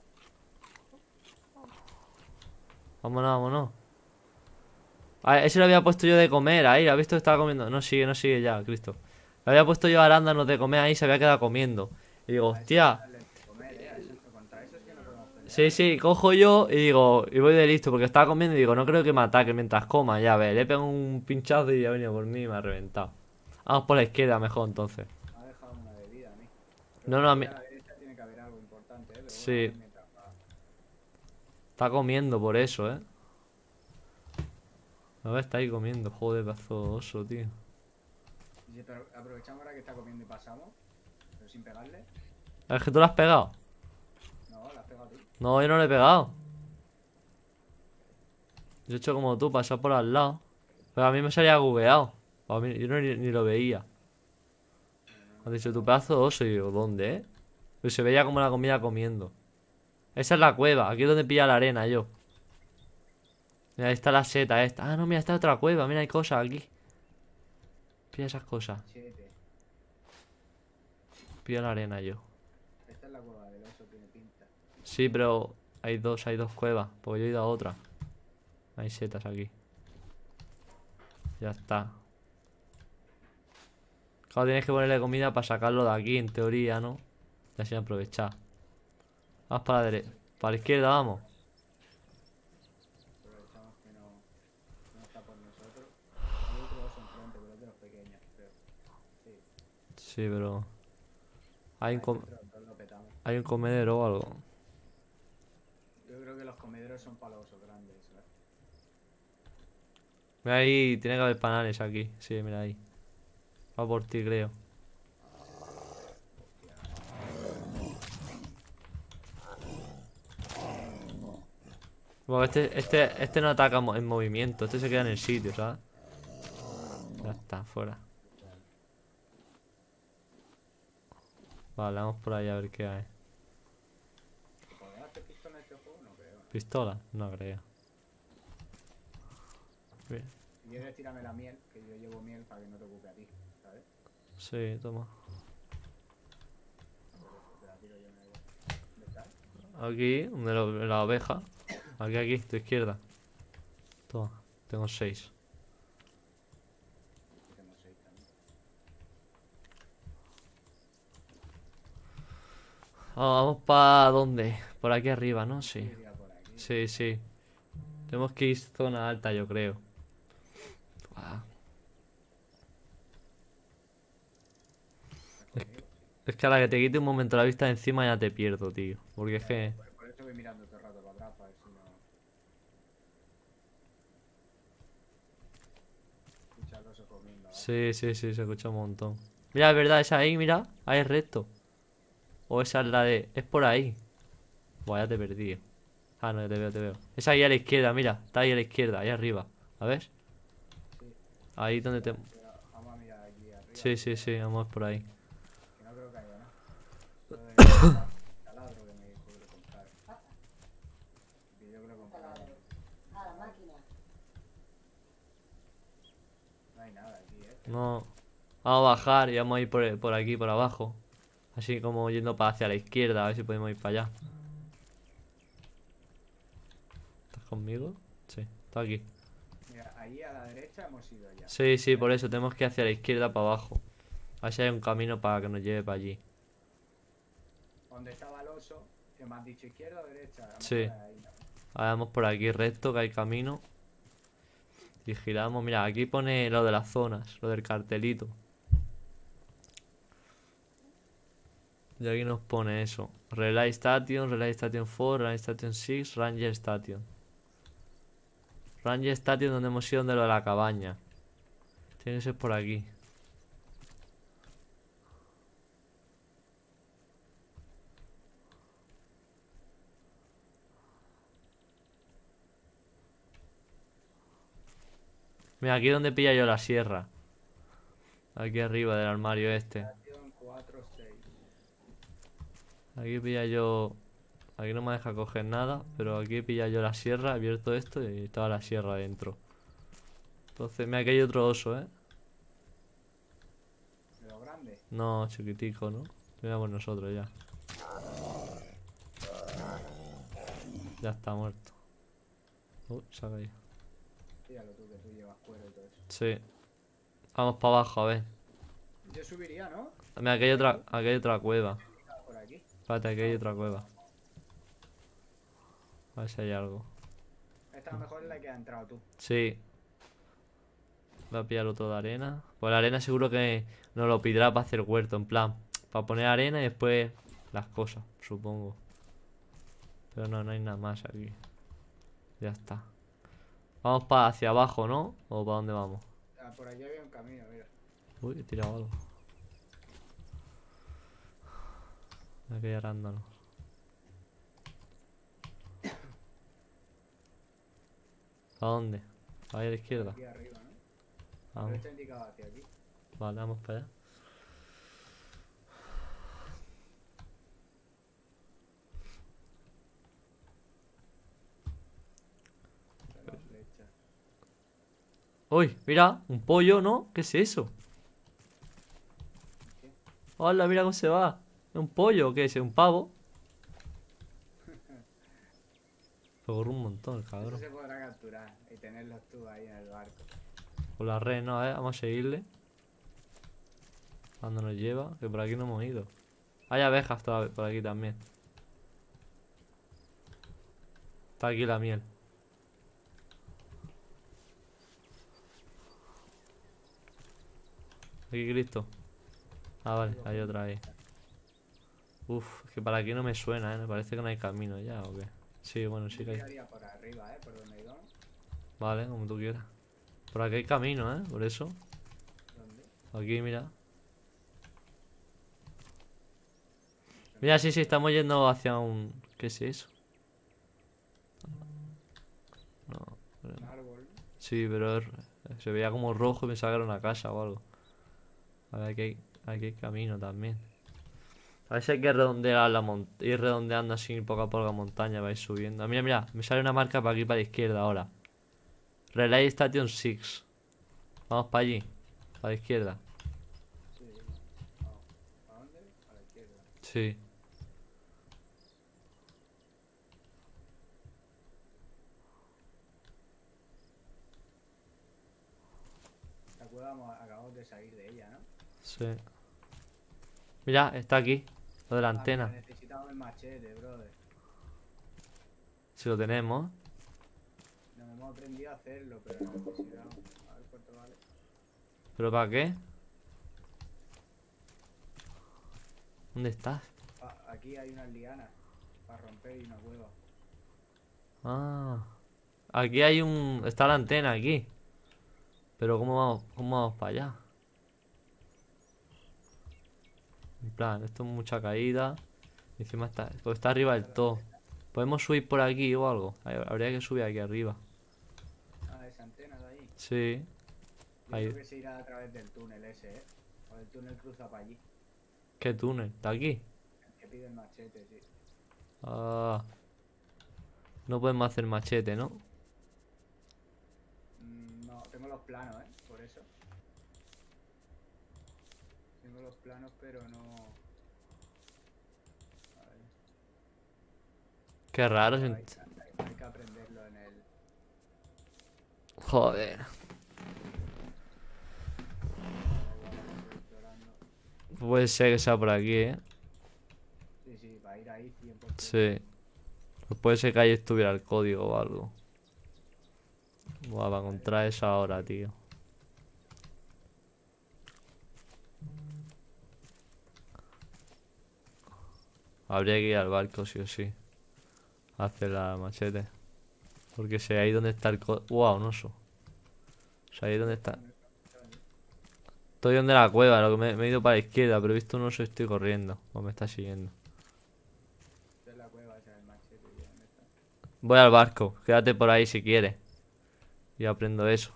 Vámonos, vámonos. A ese lo había puesto yo de comer ahí, ¿has visto que estaba comiendo? No sigue, no sigue ya, Cristo. Le había puesto yo arándanos de comer ahí y se había quedado comiendo. Y digo, A ese hostia. darle de comer, a esos, contra esos que no podemos pelear. Sí, sí, cojo yo y digo, y voy de listo porque estaba comiendo y digo, no creo que me ataque mientras coma, ya ves. Le pego un pinchazo y ha venido por mí y me ha reventado. Vamos por la izquierda mejor entonces. Me ha dejado una bebida a mí. No, no, a mí... A la derecha tiene que haber algo importante, pero bueno, Sí, vamos mientras va. está comiendo por eso, A ver, está ahí comiendo, joder, pedazo de oso, tío. Y si aprovechamos ahora que está comiendo y pasamos, pero sin pegarle. Es que tú lo has pegado. No, la has pegado tú. No, yo no le he pegado. Yo he hecho como tú, pasar por al lado. Pero a mí me salía bugueado. A mí, yo ni lo veía. Has dicho tu pedazo de oso y digo, ¿dónde, Pero se veía como la comida comiendo. Esa es la cueva, aquí es donde pilla la arena yo. Mira, ahí está la seta esta. Ah, no, mira, esta otra cueva, mira, hay cosas aquí. Pilla esas cosas. 7. Pilla la arena yo. Esta es la cueva del oso, tiene pinta. Sí, pero hay dos cuevas. Porque yo he ido a otra. Hay setas aquí. Ya está. Claro, tienes que ponerle comida para sacarlo de aquí, en teoría, ¿no? Y así aprovechar. Vamos para la derecha. Para la izquierda, vamos. Aprovechamos que no está por nosotros. Hay otro oso enfrente, pero es de los pequeños, creo. Sí. Sí, pero... Hay un, Ahí com- dentro lo petamos. hay un comedero o algo. Yo creo que los comederos son para los osos grandes, ¿sabes? Mira ahí, tiene que haber panales aquí. Sí, mira ahí. Va por ti, creo. Bueno, este no ataca en movimiento. Este se queda en el sitio, ¿sabes? Ya está, fuera. Vale, vamos por ahí a ver qué hay. ¿Podemos hacer pistola en este juego? No creo, ¿no? ¿Pistola? No creo. Bien. Si quieres, tírame la miel, que yo llevo miel para que no te ocupe a ti, ¿sabes? Sí, toma. Te la tiro yo en el... ¿Dónde estás? Aquí, en la oveja. Aquí, tu izquierda. Toma, tengo 6. Tengo 6 también. Vamos para dónde? Por aquí arriba, ¿no? Yo Sí. iría por aquí. Sí, sí. Tenemos que ir zona alta, yo creo. Ah, ¿Estás conmigo? Sí. es que a la que te quite un momento la vista de encima ya te pierdo, tío. Porque es que... Por eso voy mirando todo el rato para atrás, para ver si no... Escucha el oso comiendo abajo. Sí, sí, sí, se escucha un montón. Mira, es verdad, esa ahí, mira. Ahí es recto. O esa es la de... Es por ahí. Buah, ya te perdí. Ah, no, te veo, te veo. Esa ahí a la izquierda, mira. Está ahí a la izquierda, ahí arriba. ¿La ves? Sí. Ahí donde te... Vamos a mirar aquí arriba. Sí, sí, sí, vamos por ahí. Que no creo que haya nada. Lo del taladro que me dijo que lo comprara. Que yo creo que comprara. A la máquina. No hay nada aquí, No. Vamos a bajar y vamos a ir por aquí, por abajo. Así como yendo para hacia la izquierda, a ver si podemos ir para allá. ¿Estás conmigo? Sí, está aquí. Mira, ahí a la derecha hemos ido ya. Sí, sí, por eso tenemos que ir hacia la izquierda para abajo. A ver si hay un camino para que nos lleve para allí. Donde estaba el oso, que me has dicho izquierda o derecha. A lo Sí. mejor ahí, ¿no? Ahora vamos por aquí recto, que hay camino. Y giramos. Mira, aquí pone lo de las zonas, lo del cartelito. Y aquí nos pone eso. Relay Station 4, Relay Station 6, Ranger Station. Ranger Station donde hemos ido, donde lo de la cabaña. Tiene que ser por aquí. Mira, aquí es donde pilla yo la sierra. Aquí arriba del armario este. Estación 4, 6. Aquí pilla yo... Aquí no me deja coger nada, pero aquí pilla yo la sierra, he abierto esto y estaba la sierra dentro. Entonces, mira, aquí hay otro oso, ¿eh? ¿De lo grande? No, chiquitico, ¿no? Mira por nosotros ya. Ya está muerto. Se ha caído. Fíjalo tú, que tú llevas cuero y todo eso. Sí. Vamos para abajo, a ver. Yo subiría, ¿no? Mira, aquí hay otra cueva. Por aquí. Espérate, aquí hay otra cueva. A ver si hay algo. Esta a lo mejor es la que has entrado tú. Sí. Voy a pillar otro de arena. Pues la arena seguro que nos lo pedirá para hacer huerto, en plan. Para poner arena y después las cosas, supongo. Pero no, no hay nada más aquí. Ya está. Vamos para hacia abajo, ¿no? ¿O para dónde vamos? Ah, por aquí había un camino, mira. Uy, he tirado algo. Aquí hay arándanos. ¿A dónde? Ahí a la izquierda. Aquí arriba, ¿no? Vamos. Pero está indicado hacia aquí. Vale, vamos para allá. Está la flecha. Uy, mira, un pollo, ¿no? ¿Qué es eso? ¿Qué? Hola, mira cómo se va. ¿Es un pollo o qué es? ¿Un pavo? Se corre un montón, el Eso cabrón. se podrá capturar y tenerlos tú ahí en el barco. Con la red, no, vamos a seguirle. ¿A dónde nos lleva? Que por aquí no hemos ido. Hay abejas por aquí también. Está aquí la miel. Aquí Cristo. Ah, vale, hay otra ahí. Uf, es que para aquí no me suena, Me parece que no hay camino ya, ¿o qué? Sí, bueno, sí Yo que hay. tiraría por arriba, por donde íbamos. Vale, como tú quieras. Por aquí hay camino, Por eso. ¿Dónde? Aquí, mira. Mira, sí, sí, estamos yendo hacia un... ¿Qué es eso? Un árbol. Sí, pero se veía como rojo y pensaba que era una casa o algo. A ver, aquí hay camino también. A ver si hay que redondear ir redondeando así poco a poco la montaña, vais subiendo. Ah, mira, mira, me sale una marca para aquí para la izquierda ahora. Relay Station 6. Vamos para allí, para la izquierda. Sí. Vamos. ¿A dónde? A la izquierda. Sí. ¿Te acuerdas? Acabamos de salir de ella, ¿no? Sí. Mira, está aquí. Lo de la Ah, mira, antena. necesitamos el machete, brother. Si lo tenemos. Nos hemos aprendido a hacerlo, pero no necesitamos. A ver cuánto vale. ¿Pero para qué? ¿Dónde estás? Ah, aquí hay unas lianas para romper y una cueva. Ah. Aquí hay un... Está la antena aquí. Pero cómo vamos para allá? En plan, esto es mucha caída. Y encima está... Pues está arriba del todo. ¿Podemos subir por aquí o algo? Habría que subir aquí arriba. Ah, esa antena de ahí. Sí. Yo Ahí. creo que se irá a través del túnel ese, ¿eh? O el túnel cruza para allí. ¿Qué túnel? ¿Está aquí? El que pide el machete, sí. Ah. No podemos hacer machete, ¿no? No, tengo los planos, ¿eh? Por eso. Tengo los planos, pero no... A ver. Qué raro. Claro, hay que aprenderlo en el... Joder. estoy explorando. Puede ser que sea por aquí, ¿eh? Sí, sí, va a ir ahí 100%. Sí. Pues puede ser que ahí estuviera el código o algo. Buah, para encontrar eso ahora, tío. Habría que ir al barco, sí o sí. A hacer la machete. Porque sé ahí donde está el código. Wow, un oso. O sea, ahí donde está. Estoy donde la cueva, lo que me he ido para la izquierda, pero he visto un oso y estoy corriendo. O me está siguiendo. Esta es la cueva, esa es el machete. ¿Y dónde está? Voy al barco, quédate por ahí si quieres. Y aprendo eso.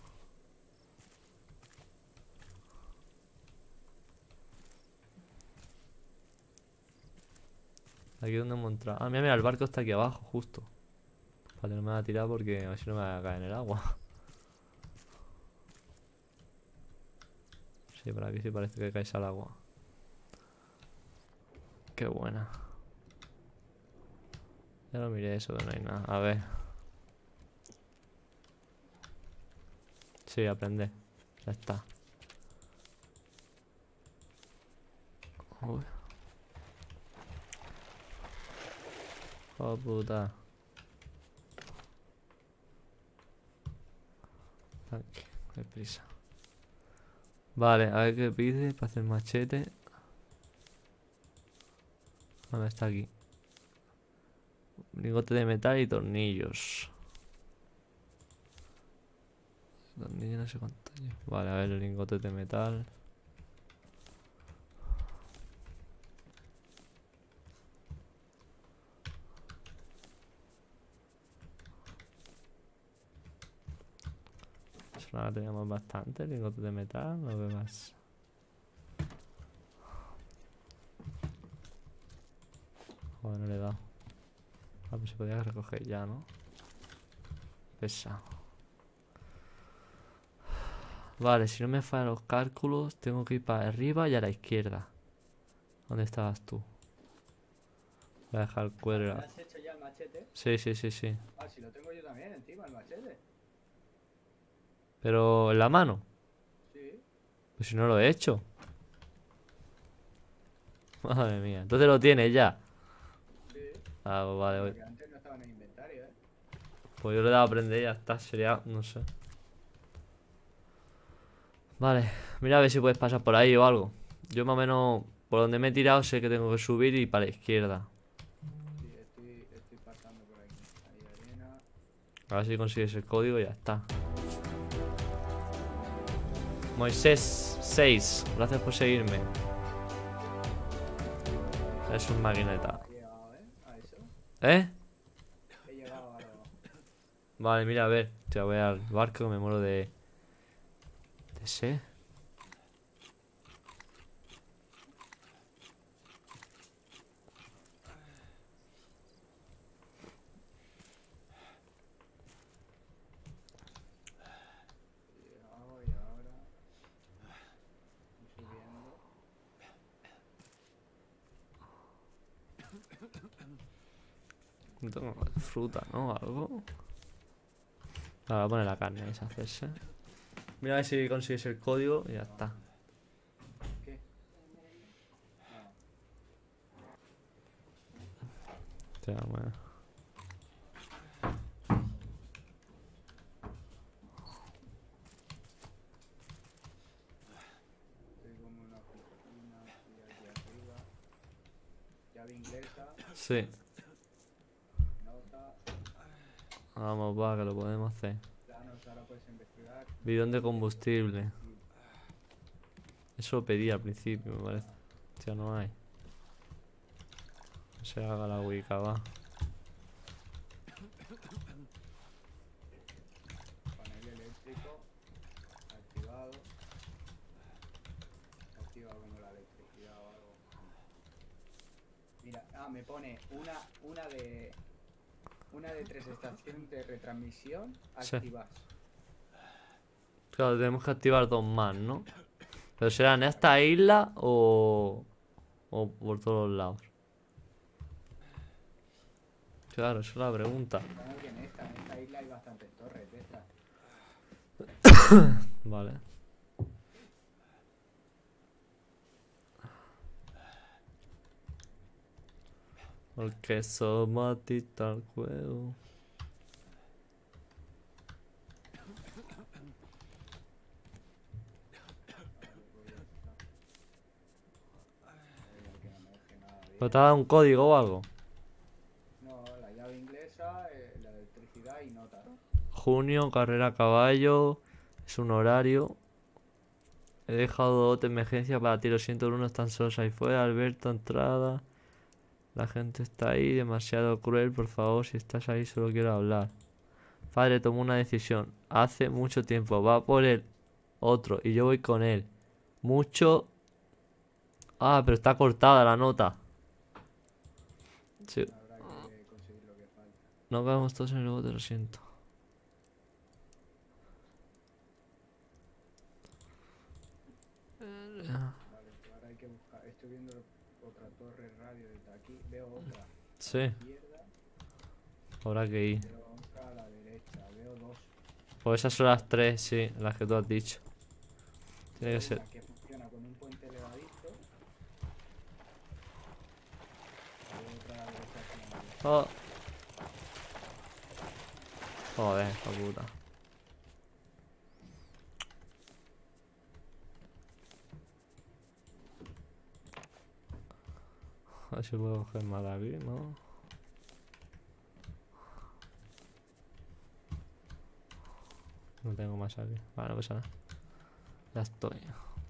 Aquí es donde hemos entrado. Ah, mira, mira, el barco está aquí abajo, justo. Para que no me va a tirar porque a ver si no me va a caer en el agua. Sí, por aquí sí parece que caes al agua. Qué buena. Ya lo miré eso, pero no hay nada. A ver. Sí, aprende. Ya está. Uy. Oh, puta. Aquí, qué prisa. Vale, a ver qué pide para hacer machete. ¿Dónde está aquí? Lingote de metal y tornillos. Tornillos no sé cuánto. Vale, a ver, el lingote de metal. Eso ahora teníamos bastante. Lingote de metal, no veo más. Joder, no le he dado. Ah, pues se podía recoger ya, ¿no? Pesado. Vale, si no me fallan los cálculos, tengo que ir para arriba y a la izquierda. ¿Dónde estabas tú? Voy a dejar el cuero. ¿Me has hecho ya el machete? Sí, sí, sí, sí. Ah, si lo tengo yo también encima, el machete. Pero en la mano. Sí. Pues si no lo he hecho. Madre mía. Entonces lo tienes ya. Sí. Ah, pues vale, Porque antes no estaba en el inventario, ¿eh? pues yo le he dado a aprender y ya está. Sería, no sé. Vale, mira a ver si puedes pasar por ahí o algo. Yo más o menos por donde me he tirado sé que tengo que subir y para la izquierda. Sí, estoy pasando por aquí. Ahí arena. A ver si consigues el código y ya está. Moisés 6, gracias por seguirme. Es un maquineta. He llegado, ¿eh? A eso. ¿Eh? He llegado a lo... Vale, mira, a ver. Te voy al barco que me muero de sed. Y ahora voy subiendo. No tengo fruta, ¿no? Algo. Ahora voy a poner la carne esa a hacerse. Mira a ver si consigues el código y ya está. ¿Qué? No. Bueno. Estoy como una oficina aquí arriba. Llave inglesa, Sí. nota, Vamos, va, que lo podemos hacer. planos, ahora puedes investigar. Bidón de combustible. Eso lo pedí al principio, me parece. Ya no hay. No se haga la Wicca, va. Panel eléctrico, activado. Activado como la electricidad o algo. Mira, me pone una de 3 estaciones de retransmisión Sí. activas. Claro, tenemos que activar 2 más, ¿no? Pero será en esta isla o por todos los lados. Claro, esa es la pregunta. Supongo que en esta isla hay bastantes torres de estas. Vale. Porque somos adictos al juego. Que no me deje nada bien. ¿Pero te ha dado un código o algo? No, la llave inglesa, la electricidad y nota. Junio, carrera a caballo. Es un horario. He dejado otra emergencia para ti. Lo siento, Bruno, están solos ahí fuera. Alberto, entrada. La gente está ahí, demasiado cruel. Por favor, si estás ahí, solo quiero hablar. Padre tomó una decisión. Hace mucho tiempo. Va por el otro. Y yo voy con él. Mucho. Ah, pero está cortada la nota. Sí. Habrá que conseguir lo que falta. No quedamos todos en el bote, lo siento. Vale, pues ahora hay que buscar. Estoy viendo otra torre radio desde aquí. Veo otra a Sí, la izquierda, habrá que ir. veo otra a la derecha. Veo dos. Pues esas son las 3, sí, las que tú has dicho. Tiene Veo que ser. una que funciona con un puente elevadizo. Veo otra a la derecha que no me gusta. Oh. Joder, hijo puta. A ver si puedo coger más de aquí, ¿no? No tengo más aquí. Vale, no pasa nada. Ya estoy.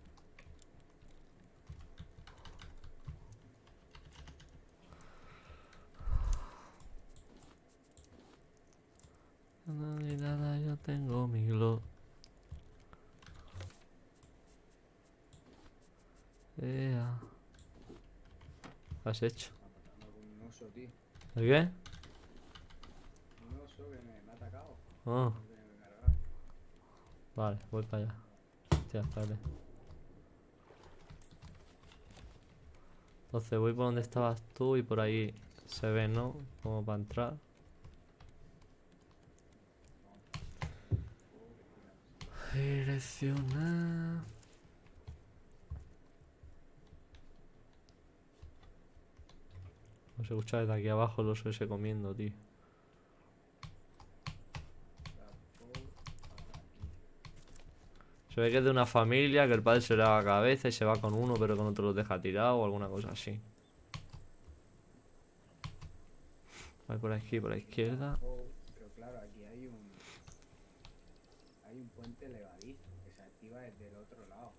No hay nada, yo tengo mi glow. Ea. ¿Qué has hecho? Me ha matado con un oso, tío. ¿El qué? Un oso que me ha atacado. Oh, Tengo que cargar. vale, voy para allá. Hostia, espérate. Entonces voy por donde estabas tú y por ahí se ve, ¿no? Como para entrar. Direccionar. No se escucha desde aquí abajo el oso ese comiendo, tío. Se ve que es de una familia, que el padre se le da la cabeza y se va con uno, pero con otro lo deja tirado o alguna cosa así. Voy por aquí, por la izquierda. Pero claro, aquí hay un puente elevadizo que se activa desde el otro lado.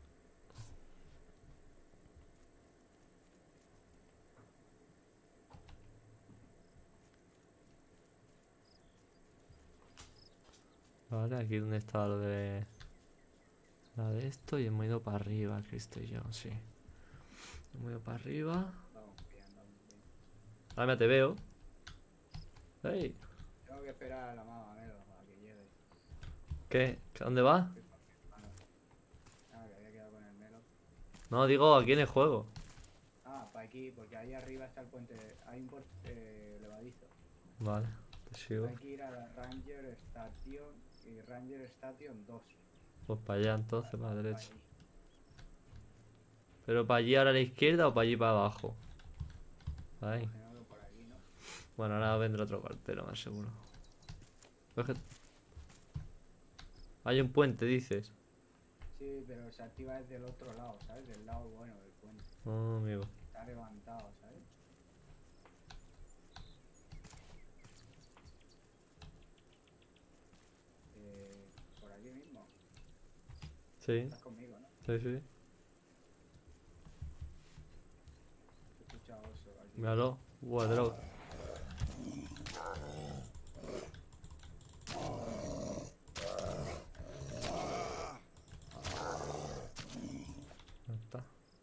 Vale, aquí donde estaba lo de... La de esto y hemos ido para arriba, Cristo y yo, sí. Hemos ido para arriba. Vamos bien, vamos bien. Ahora me te veo. ¡Ey! Tengo que esperar a la mamá Melo a que llegue. ¿Qué? ¿A dónde va? Estoy por mi hermano. Ah, que había quedado con el Melo. No, digo aquí en el juego. Ah, para aquí, porque ahí arriba está el puente. Hay un puente levadizo. Vale, te sigo. Hay que ir a la Ranger Station y Ranger Station 2. Pues para allá entonces, para la derecha. Ahí. ¿Pero para allí ahora a la izquierda o para allí para abajo? Ahí. Imagino que por aquí, ¿no? Bueno, ahora vendrá otro cartero, más seguro. Pero es que... Hay un puente, dices. Sí, pero se activa desde el otro lado, ¿sabes? Del lado bueno del puente. No, amigo. Está levantado, ¿sabes? Por aquí mismo. Sí, Estás conmigo, ¿no? sí, sí. He escuchado eso aquí. Míralo. Droga. Ya está.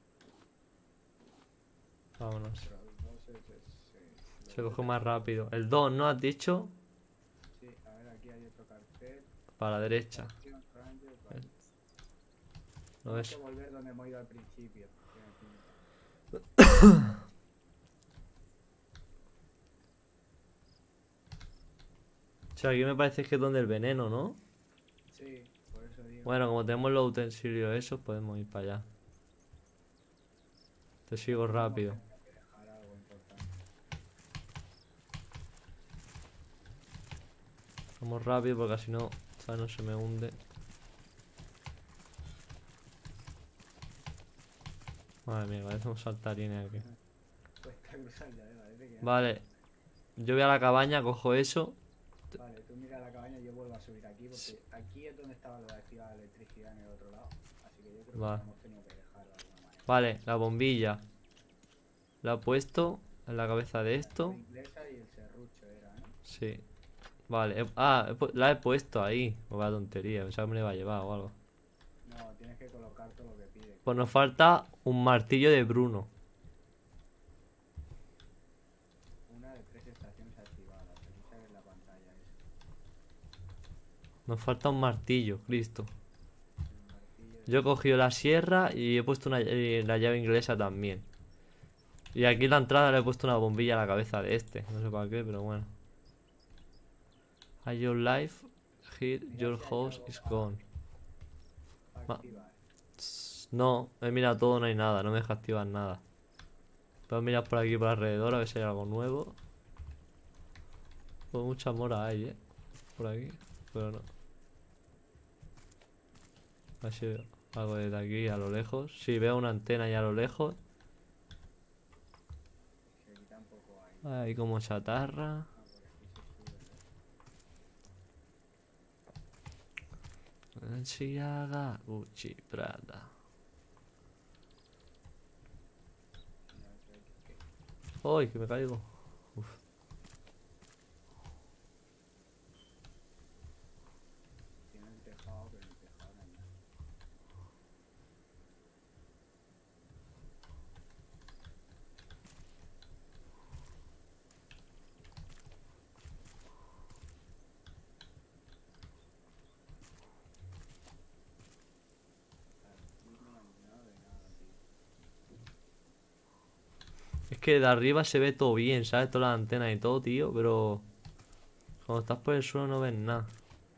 Vámonos. Pero el boss sí, Se coge más rápido. El 2, ¿no has dicho? Sí, a ver, aquí hay otro cartel. Para la derecha. Station Ranger, vale. ¿Lo Tenemos ves? que volver donde hemos ido al principio. Tiene pinta. O sea, aquí me parece que es donde el veneno, ¿no? Sí, por eso digo. Bueno, como tenemos los utensilios esos, podemos ir para allá. Te sigo rápido. Tenemos que dejar algo importante. Vamos rápido porque si no, ¿sabes? No se me hunde. Madre mía, parece un saltarín aquí. Cuesta cruzar ya, parece que... Vale. Yo voy a la cabaña, cojo eso. Vale, tú mira la cabaña y yo vuelvo a subir aquí porque aquí es donde estaba lo de activar la electricidad en el otro lado. Así que yo creo Vale. que hemos tenido que dejarlo de alguna manera. Vale, la bombilla. La he puesto en la cabeza de esto. La inglesa y el serrucho era, ¿no? Sí. Vale. La he puesto ahí. Oh, vaya tontería. Pensaba que me la iba a llevar o algo. No, tienes que colocar todo lo que pide. Pues nos falta un martillo de Bruno. Una de 3 estaciones activadas. Aquí sale en la pantalla eso. Nos falta un martillo, Cristo. El martillo de... Yo he cogido la sierra y he puesto la llave inglesa también. Y aquí en la entrada le he puesto una bombilla a la cabeza de este. No sé para qué, pero bueno. Are your life here, your house is gone. activar. No, he mirado todo, no hay nada, no me deja activar nada. Puedo mirar por aquí por alrededor a ver si hay algo nuevo. Pues mucha mora hay, por aquí, pero no. A ver si veo algo desde aquí a lo lejos. Sí, veo una antena ahí a lo lejos. Se quita un poco ahí. Ahí como chatarra. Ah, por aquí se sube, ¿no? Balenciaga, Gucci, Prada. Mira, que ¡Uy, que me caigo! Uf. tiene el tejado, pero en el tejado no hay nada. Aquí no hay nada de nada, tío. Es que de arriba se ve todo bien, ¿sabes? Todas las antenas y todo, tío, pero... Cuando estás por el suelo no ves nada.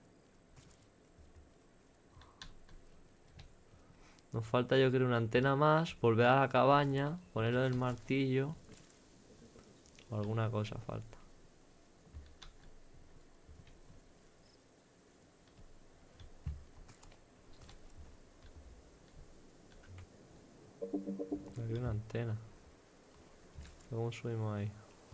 Nos falta yo creo una antena más, volver a la cabaña, ponerlo del martillo. O alguna cosa falta. Aquí hay una antena. ¿Cómo subimos ahí?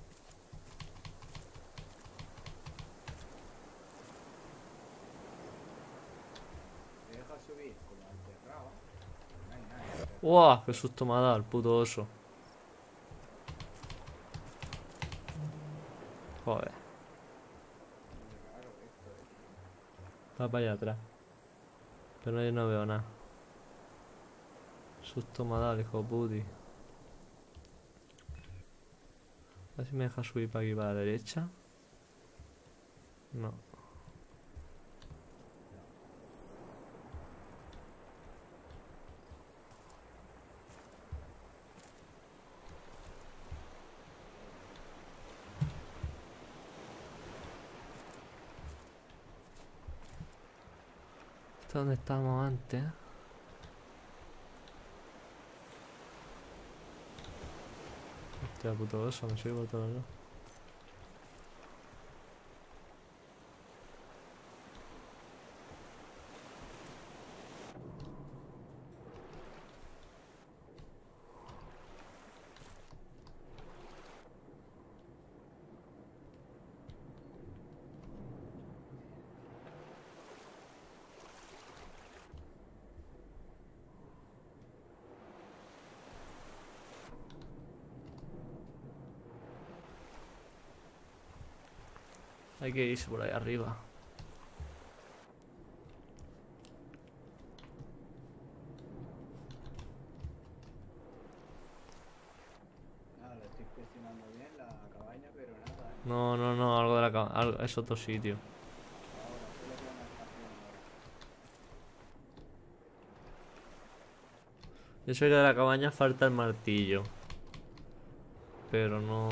Te deja subir como enterrado. No hay nada enterrado. ¡Wow! ¡Qué susto me ha dado el puto oso! Joder. Muy raro esto, tío. Está para allá atrás. Pero yo no veo nada. Susto me ha dado el hijo puti. A ver si me deja subir para aquí para la derecha. No. ¿Está donde estábamos antes? Hostia, puto oso, me sigue por todos lados. Hay que irse por ahí arriba. Nada, lo estoy inspeccionando bien la cabaña, pero nada, ¿eh? No, no, no, algo de la cama. Es otro sitio. Ahora, solo queda una estación ahora. Yo sé que de la cabaña falta el martillo. Pero no.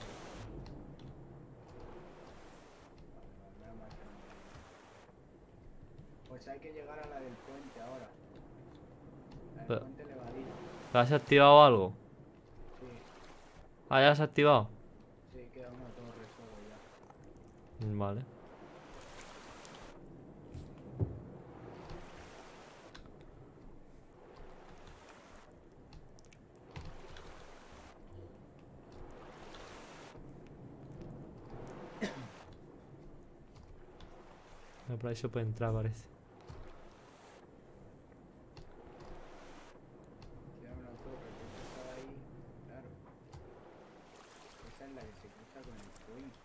Vale, menos mal que no me... Pues hay que llegar a la del puente ahora. La del Pero- puente levadizo. ¿Has activado algo? Sí, Ah, ya se ha activado. sí, queda una torre solo ya. Vale. Por ahí se puede entrar, parece. Queda una torre que está ahí, claro. Esa es la que se cruza con el puente.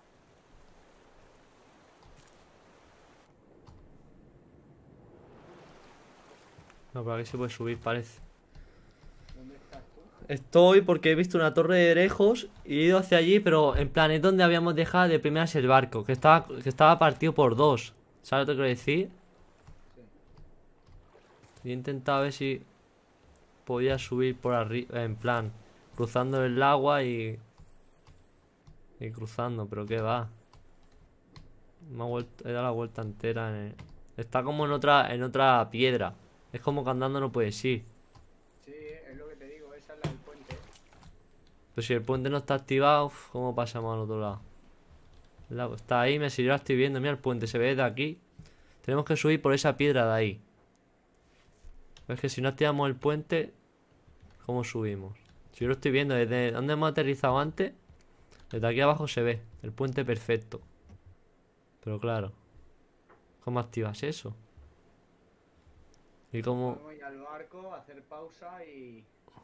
No, por aquí se puede subir, parece. ¿Dónde estás tú? Estoy porque he visto una torre de lejos y he ido hacia allí, pero en plan es donde habíamos dejado de primeras el barco, que estaba partido por dos. ¿Sabes lo que quiero decir? Sí. Y he intentado ver si podía subir por arriba, en plan, cruzando el agua y cruzando, pero qué va. He dado la vuelta entera está como en otra piedra. Es como que andando no puedes ir. Sí, es lo que te digo, esa es la del puente. Pero si el puente no está activado, uf, ¿cómo pasamos al otro lado? Está ahí, si yo la estoy viendo. Mira el puente, se ve de aquí. Tenemos que subir por esa piedra de ahí. Es que si no activamos el puente, ¿cómo subimos? Si yo lo estoy viendo desde donde hemos aterrizado antes, desde aquí abajo se ve el puente perfecto. Pero claro, ¿cómo activas eso? ¿Y cómo? Podemos ir al barco, hacer pausa y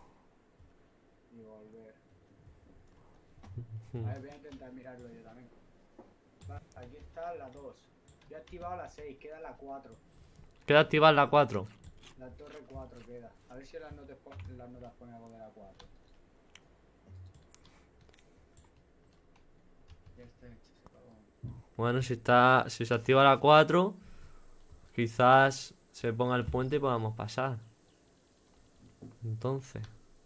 volver. A ver, voy a intentar mirarlo yo también. Va, aquí está la 2. Ya he activado la 6, queda la 4. Queda activar la 4. La torre 4 queda. A ver si las notas pone algo de la 4. Ya está hecho, se acabó. Bueno, si se activa la 4, quizás se ponga el puente y podamos pasar. Entonces,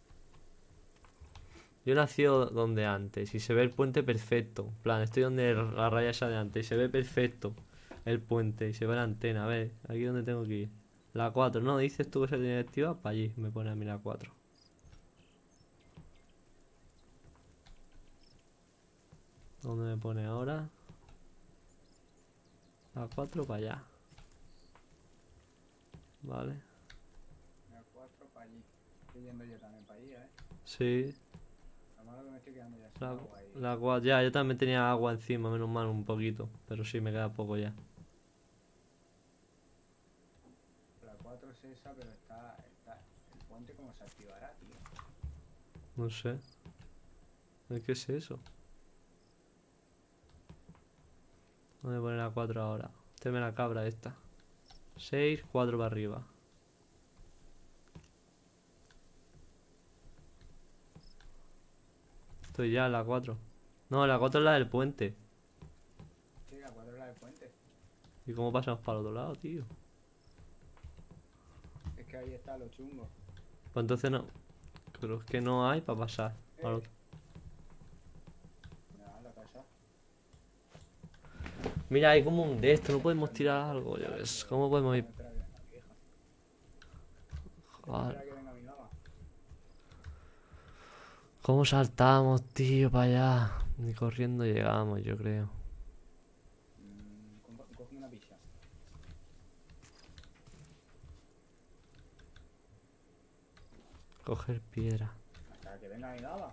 yo nací donde antes y se ve el puente perfecto. En plan, estoy donde la raya esa de antes y se ve perfecto el puente y se ve la antena. A ver, aquí donde tengo que ir. La 4, ¿no? Dices tú que se tiene que activar. Para allí me pone a mí la 4. ¿Dónde me pone ahora? La 4 para allá. Vale. La 4 para allí. Estoy yendo yo también para allí, ¿eh? Sí. Lo malo que me estoy quedando ya sin La, agua ahí. la 4, ya, yo también tenía agua encima, menos mal un poquito. Pero sí, me queda poco ya. La 4 es esa, pero está... El puente cómo se activará, tío. No sé. ¿Qué es eso? ¿Dónde pone la 4 ahora? Teme la cabra esta. 6, 4 para arriba. Estoy ya en la 4. No, la 4 es la del puente. Sí, la 4 es la del puente. ¿Y cómo pasamos para el otro lado, tío? Es que ahí está lo chungo. Pues entonces no. Pero es que no hay para pasar. Para el otro. Mira, la casa. Mira, hay como un de esto. No podemos tirar algo, yo qué sé. ¿Cómo podemos ir? Espera que venga mi hija. Joder. Espera que venga mi mamá. ¿Cómo saltamos, tío, para allá? Ni corriendo llegamos, yo creo. Coge una pizza. Coger piedra. Hasta que venga mi mamá.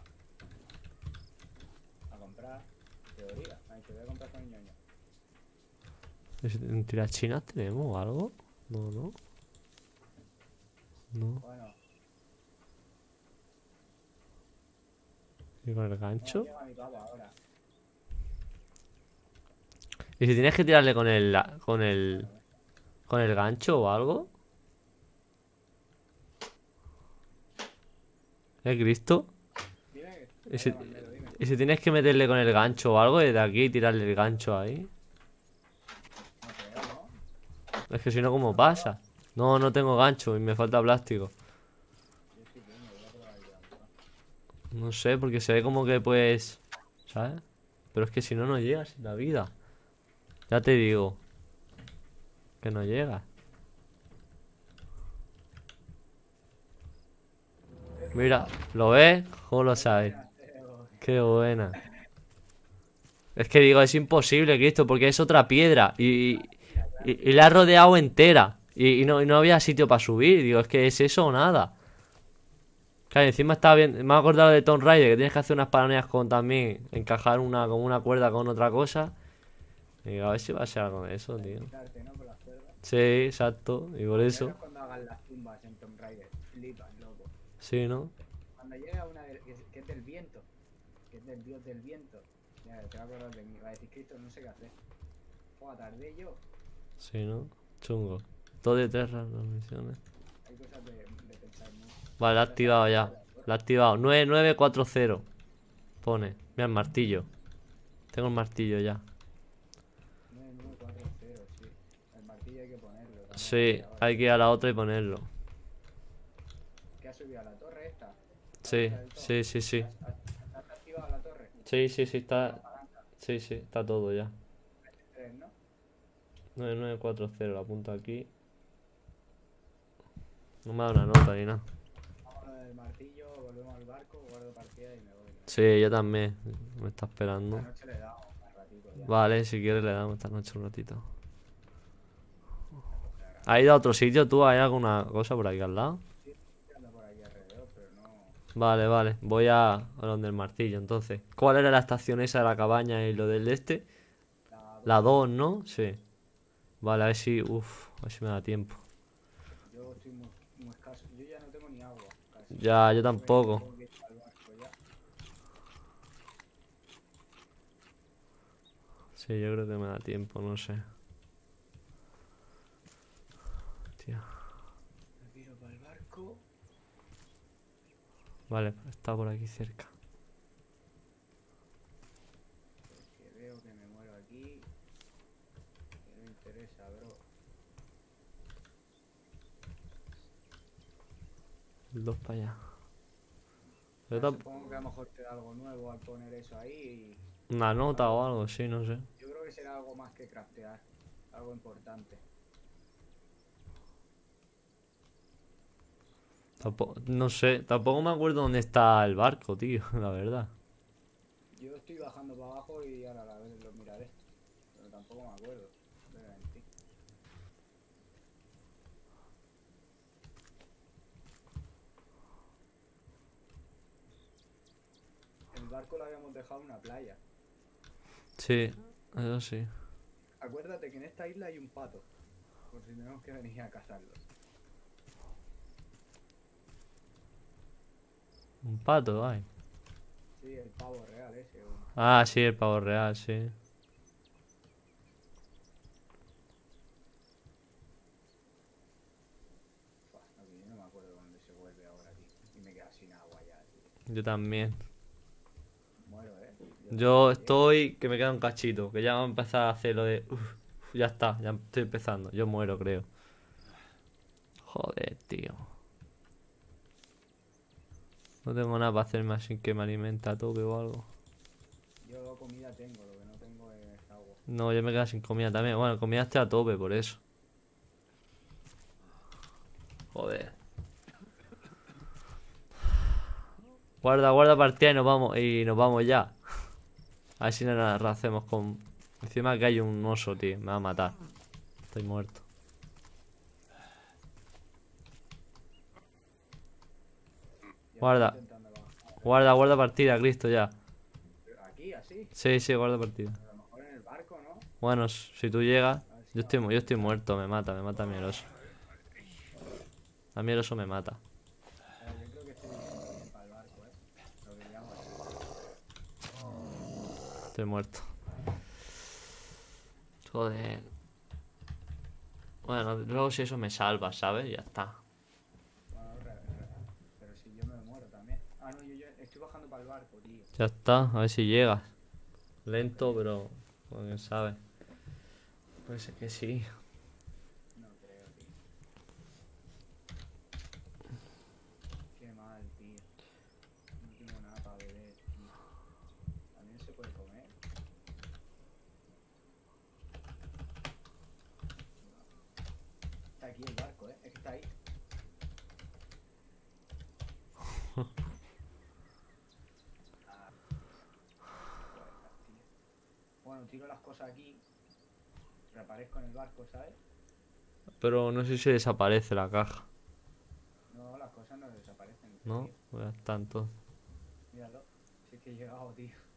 A comprar. Teoría. Ay, que voy a comprar con mi ñoño. ¿En tirachinas tenemos algo? No, no. No. Bueno, ¿Y con el no gancho? llega mi papá ahora. ¿Y si tienes que tirarle con el gancho o algo? Cristo? Dime. ¿Y si, Dime. y si tienes que meterle con el gancho o algo desde aquí y tirarle el gancho ahí? No creo, ¿no? Es que si no, ¿cómo pasa? No, no tengo gancho y me falta plástico. Yo sí tengo, voy a probar ayudando. No sé, porque se ve como que pues... ¿Sabes? Pero es que si no, no llegas en la vida. Ya te digo. Que no llegas. Mira, ¿lo ves? ¿Cómo lo sabes? Qué buena. Es que digo, es imposible, Cristo, porque es otra piedra. Y la ha rodeado entera. Y no había sitio para subir. Digo, es que es eso o nada. Claro, encima estaba bien. Me he acordado de Tomb Raider, que tienes que hacer unas paraneas con también. Encajar como una cuerda con otra cosa. Y digo, a ver si va a ser algo de eso, tío. Quitarte, ¿no? Por las cuerdas. Sí, exacto. Y por eso. Verás cuando hagan las tumbas en Tomb Raider. Flipas, loco. Sí, ¿no? Cuando llega una que es del viento. Que es del dios del viento. Ya, te va a acordar de mí. Va a decir, Cristo, no sé qué hacer. Joder, tardé yo. Sí, ¿no? Chungo. Todo de tres misiones. Hay cosas de pensar mucho. Vale, la he activado ya. La he activado. 9940. Pone. Mira el martillo. Tengo el martillo ya. 9940, sí. El martillo hay que ponerlo. También. Sí, hay que ir a la otra y ponerlo. ¿Qué ha subido a la torre esta? Sí, sí, sí, sí. ¿Has activado la torre? Sí, sí, sí, está. Sí, sí, está todo ya. 3, ¿no? 9940, lo apunto aquí. No me ha dado una nota ni nada. Vámonos del martillo, volvemos al barco, guardo partida y me voy. Sí, yo también. Me está esperando. Esta noche le damos un ratito ya. Vale, si quieres le damos esta noche un ratito. ¿Has ido a otro sitio tú? ¿Hay alguna cosa por aquí al lado? Sí, estoy andando por aquí alrededor, pero no. Vale, vale. Voy a donde el martillo, entonces. ¿Cuál era la estación esa de la cabaña y lo del este? La 2, ¿no? Sí. Vale, a ver si... Uf, a ver si me da tiempo. Yo estoy muy escaso. Yo ya no tengo ni agua. Casi. Ya, yo tampoco. Tengo que ir al barco ya. Sí, yo creo que me da tiempo, no sé. Tío. Me tiro para el barco. Vale, está por aquí cerca. Que veo que me muero aquí. Que no interesa, bro. El 2 para allá. Supongo que a lo mejor te da algo nuevo al poner eso ahí. Una nota o algo, sí, no sé. Yo creo que será algo más que craftear. Algo importante. Tampoco, no sé, tampoco me acuerdo dónde está el barco, tío, la verdad. Yo estoy bajando para abajo y ahora a la vez lo miraré. Pero tampoco me acuerdo. Espera, en ti. El barco lo habíamos dejado en una playa. Sí, eso sí. Acuérdate que en esta isla hay un pato. Por si tenemos que venir a cazarlo. Un pato, ay. Sí, el pavo real ese. Ah, sí, el pavo real, sí. Yo también. Muero, Yo estoy... Que me queda un cachito. Que ya vamos a empezar a hacer lo de... ya está, ya estoy empezando. Yo muero, creo. Joder, tío. No tengo nada para hacerme así que me alimenta a tope o algo. Yo comida tengo, lo que no tengo es agua. No, yo me quedo sin comida también. Bueno, comida estoy a tope por eso. Joder. Guarda, guarda partida y nos vamos ya. A ver si no nos hacemos con... Encima que hay un oso, tío. Me va a matar. Estoy muerto. Ya Guarda. estoy intentando bajar. Guarda, guarda partida, Cristo, ya. Aquí, así. Sí, sí, guarda partida. A lo mejor en el barco, ¿no? Bueno, si tú llegas... A ver si Yo estoy muerto, me mata a mí el oso. A mí el oso me mata. yo creo que estoy bien para el barco, Lo que llamo Estoy muerto. Joder. Bueno, luego si eso me salva, ¿sabes? Ya está. Bueno, pero si yo me muero también. Ah, no, yo estoy bajando para el barco, tío. Ya está, a ver si llegas. Lento, pero... Bueno, quién sabe. Puede ser que sí. No creo, tío. Qué mal, tío. No tengo nada para beber, tío. ¿También se puede comer? Está aquí el barco, Es que está ahí. Ah, puertas, tío. Bueno, tiro las cosas aquí. Reaparezco en el barco, ¿sabes? Pero no sé si desaparece la caja, No, las cosas no desaparecen, ¿no? tío. Pues ya está entonces. Míralo. Si es que he llegado, tío.